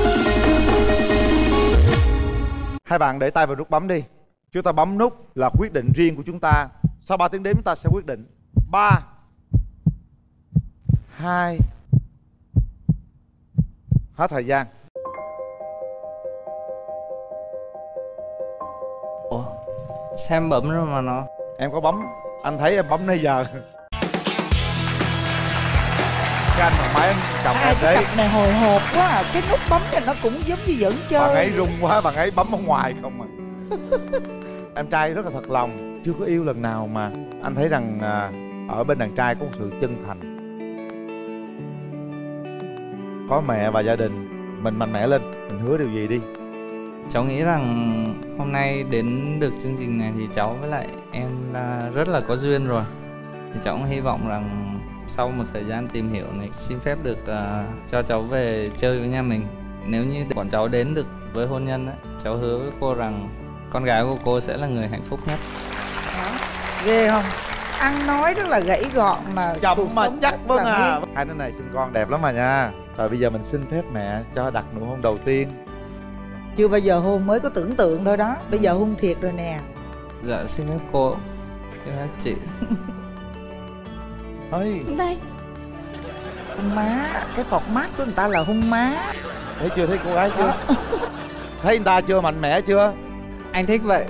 Hai bạn để tay vào nút bấm đi. Chúng ta bấm nút là quyết định riêng của chúng ta. Sau 3 tiếng đếm chúng ta sẽ quyết định. 3 2 Hết thời gian. Ủa, sao em bấm rồi mà nó... Em có bấm, anh thấy em bấm nãy giờ. Cái anh mà máy anh chồng em cái đấy. cặp này hồi hộp quá à. Cái nút bấm này nó cũng giống như giỡn chơi. Bạn ấy rung quá, bạn ấy bấm ở ngoài không à. Em trai rất là thật lòng, chưa có yêu lần nào mà anh thấy rằng ở bên đàn trai có một sự chân thành. Có mẹ và gia đình, mình mạnh mẽ lên, mình hứa điều gì đi. Cháu nghĩ rằng hôm nay đến được chương trình này thì cháu với lại em là rất là có duyên rồi. Thì cháu cũng hy vọng rằng sau một thời gian tìm hiểu này xin phép được cho cháu về chơi với nhà mình. Nếu như bọn cháu đến được với hôn nhân ấy, cháu hứa với cô rằng con gái của cô sẽ là người hạnh phúc nhất. Ghê không? Ăn nói rất là gãy gọn mà chồng cuộc mà sống chắc rất vâng là à. nghiêm. Hai đứa này sinh con đẹp lắm mà nha. Rồi bây giờ mình xin phép mẹ cho đặt nụ hôn đầu tiên. Chưa bao giờ hôn, mới có tưởng tượng thôi đó. Bây giờ hôn thiệt rồi nè. Dạ xin phép cô. Xin phép chị. Ơi. Đây. Hôn má, cái format của người ta là hôn má. Thấy chưa, thấy cô gái chưa? Thấy người ta chưa, mạnh mẽ chưa? Anh thích vậy.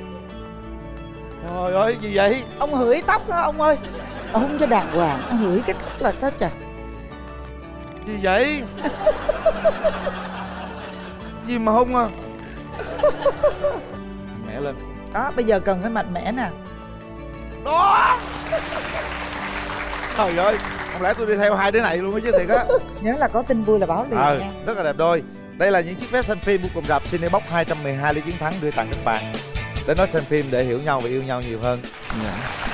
Trời ơi, gì vậy? Ông hửi tóc đó ông ơi. Ông hôn cho đàng hoàng, ông hửi cái tóc là sao trời? Gì vậy? Gì mà hôn à? Mẹ lên. Đó, bây giờ cần phải mạnh mẽ nè. Đó. Trời ơi, không lẽ tôi đi theo hai đứa này luôn á chứ thiệt á. Nếu là có tin vui là báo liền nha. Rất là đẹp đôi. Đây là những chiếc vé xem phim của cụm rạp Cinebox 212 lý chiến thắng đưa tặng các bạn. Đến đó xem phim để hiểu nhau và yêu nhau nhiều hơn. Dạ.